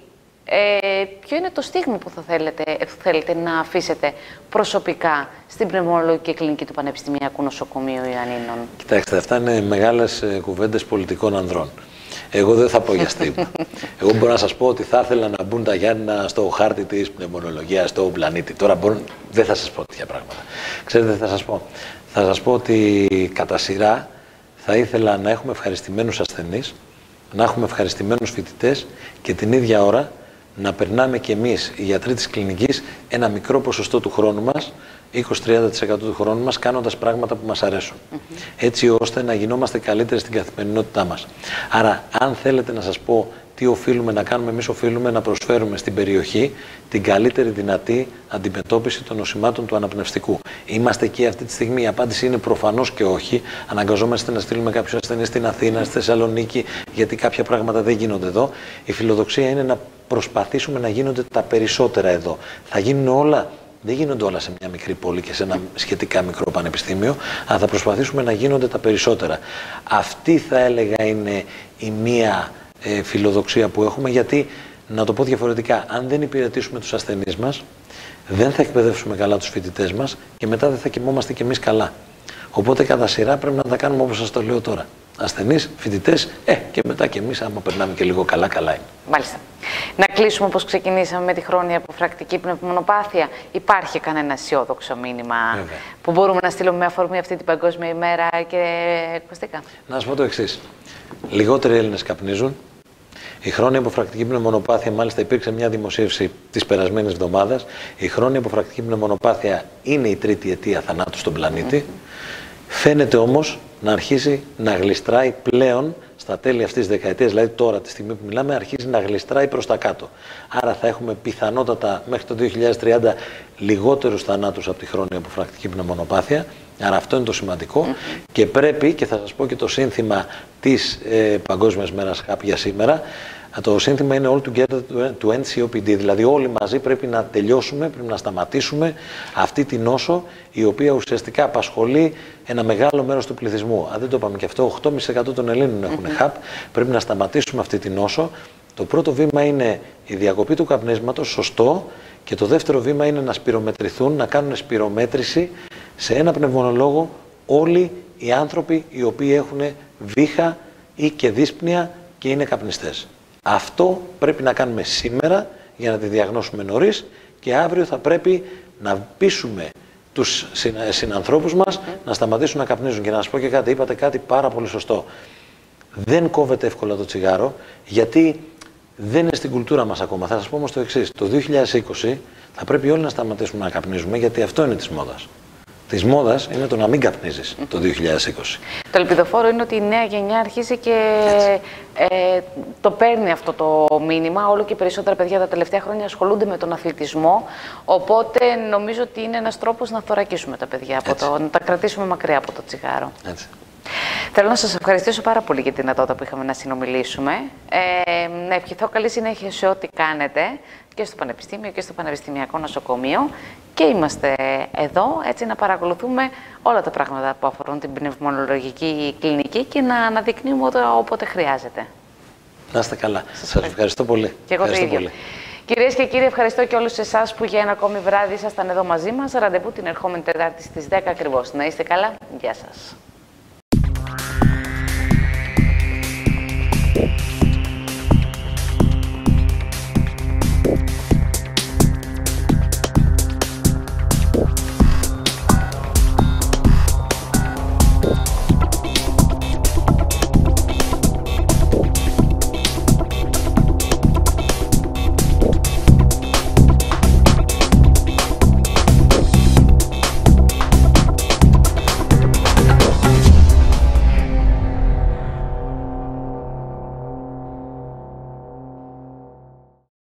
ποιο είναι το στίγμα που θα θέλετε να αφήσετε προσωπικά στην πνευμονολογική κλινική του Πανεπιστημιακού Νοσοκομείου Ιωαννίνων? Κοιτάξτε, αυτά είναι μεγάλες κουβέντες πολιτικών ανδρών. Εγώ δεν θα πω για στίγμα. Εγώ μπορώ να σας πω ότι θα ήθελα να μπουν τα Γιάννενα στο χάρτη της πνευμονολογίας, στο πλανήτη. Τώρα δεν θα σας πω τέτοια πράγματα. Ξέρετε, θα σας πω. Θα σας πω ότι κατά σειρά θα ήθελα να έχουμε ευχαριστημένους ασθενείς, να έχουμε ευχαριστημένους φοιτητές και την ίδια ώρα να περνάμε κι εμείς, οι γιατροί της κλινικής, ένα μικρό ποσοστό του χρόνου μας, 20-30% του χρόνου μας, κάνοντας πράγματα που μας αρέσουν. Έτσι ώστε να γινόμαστε καλύτεροι στην καθημερινότητά μας. Άρα, αν θέλετε να σας πω τι οφείλουμε να κάνουμε, εμείς οφείλουμε να προσφέρουμε στην περιοχή την καλύτερη δυνατή αντιμετώπιση των νοσημάτων του αναπνευστικού. Είμαστε εκεί αυτή τη στιγμή? Η απάντηση είναι προφανώς και όχι. Αναγκαζόμαστε να στείλουμε κάποιους ασθενείς στην Αθήνα, στη Θεσσαλονίκη, γιατί κάποια πράγματα δεν γίνονται εδώ. Η φιλοδοξία είναι να προσπαθήσουμε να γίνονται τα περισσότερα εδώ. Θα γίνουν όλα? Δεν γίνονται όλα σε μια μικρή πόλη και σε ένα σχετικά μικρό πανεπιστήμιο, αλλά θα προσπαθήσουμε να γίνονται τα περισσότερα. Αυτή θα έλεγα είναι η μία φιλοδοξία που έχουμε, γιατί, να το πω διαφορετικά, αν δεν υπηρετήσουμε τους ασθενείς μας, δεν θα εκπαιδεύσουμε καλά τους φοιτητές μας και μετά δεν θα κοιμόμαστε κι εμείς καλά. Οπότε κατά σειρά πρέπει να τα κάνουμε όπως σας το λέω τώρα. Ασθενείς, φοιτητές, και μετά κι εμείς, άμα περνάμε και λίγο καλά, καλά είναι. Μάλιστα. Να κλείσουμε όπως ξεκινήσαμε με τη χρόνια αποφρακτική πνευμονοπάθεια. Υπάρχει κανένα αισιόδοξο μήνυμα που μπορούμε να στείλουμε με αφορμή αυτή την Παγκόσμια ημέρα, κύριε Κωστίκα? Να σας πω το εξής. Λιγότεροι Έλληνες καπνίζουν. Η χρόνια αποφρακτική πνευμονοπάθεια, μάλιστα υπήρξε μια δημοσίευση της περασμένης εβδομάδας. Η χρόνια αποφρακτική πνευμονοπάθεια είναι η τρίτη αιτία θανάτου στον πλανήτη. Φαίνεται όμως να αρχίζει να γλιστράει πλέον στα τέλη αυτής της δεκαετίας, δηλαδή τώρα τη στιγμή που μιλάμε, αρχίζει να γλιστράει προς τα κάτω. Άρα θα έχουμε πιθανότατα μέχρι το 2030 λιγότερους θανάτους από τη χρόνια αποφρακτική πνευμονοπάθεια. Άρα αυτό είναι το σημαντικό και πρέπει, και θα σας πω και το σύνθημα της Παγκόσμιας Μέρας ΧΑΠ για σήμερα, το σύνθημα είναι All Together to End COPD, δηλαδή όλοι μαζί πρέπει να τελειώσουμε, πρέπει να σταματήσουμε αυτή τη νόσο η οποία ουσιαστικά απασχολεί ένα μεγάλο μέρος του πληθυσμού. Αν δεν το είπαμε και αυτό, 8,5% των Ελλήνων έχουν ΧΑΠ, πρέπει να σταματήσουμε αυτή τη νόσο. Το πρώτο βήμα είναι η διακοπή του καπνίσματος, σωστό, και το δεύτερο βήμα είναι να σπυρομετρηθούν, να κάνουν σπυρομέτρηση σε ένα πνευμονολόγο όλοι οι άνθρωποι οι οποίοι έχουν βήχα ή και δύσπνοια και είναι καπνιστές. Αυτό πρέπει να κάνουμε σήμερα για να τη διαγνώσουμε νωρίς και αύριο θα πρέπει να πείσουμε τους συνανθρώπους μας να σταματήσουν να καπνίζουν. Και να σας πω και κάτι, είπατε κάτι πάρα πολύ σωστό. Δεν κόβεται εύκολα το τσιγάρο, γιατί δεν είναι στην κουλτούρα μας ακόμα. Θα σας πω όμως το εξής. Το 2020 θα πρέπει όλοι να σταματήσουμε να καπνίζουμε, γιατί αυτό είναι της μόδας. Της μόδας είναι το να μην καπνίζεις το 2020. Το ελπιδοφόρο είναι ότι η νέα γενιά αρχίζει και το παίρνει αυτό το μήνυμα. Όλο και περισσότερα παιδιά τα τελευταία χρόνια ασχολούνται με τον αθλητισμό. Οπότε νομίζω ότι είναι ένας τρόπος να θωρακίσουμε τα παιδιά, να τα κρατήσουμε μακριά από το τσιγάρο. Έτσι. Θέλω να σας ευχαριστήσω πάρα πολύ για τη δυνατότητα που είχαμε να συνομιλήσουμε. Να ευχηθώ καλή συνέχεια σε ό,τι κάνετε και στο Πανεπιστήμιο και στο Πανεπιστημιακό Νοσοκομείο. Και είμαστε εδώ έτσι να παρακολουθούμε όλα τα πράγματα που αφορούν την πνευμονολογική κλινική και να αναδεικνύουμε όποτε χρειάζεται. Να είστε καλά. Σας ευχαριστώ πολύ. Και εγώ το ίδιο. Κυρίες και κύριοι, ευχαριστώ και όλους εσάς που για ένα ακόμη βράδυ ήσασταν εδώ μαζί μας. Ραντεβού την ερχόμενη Τετάρτη στις 10 ακριβώς. Να είστε καλά. Γεια σας.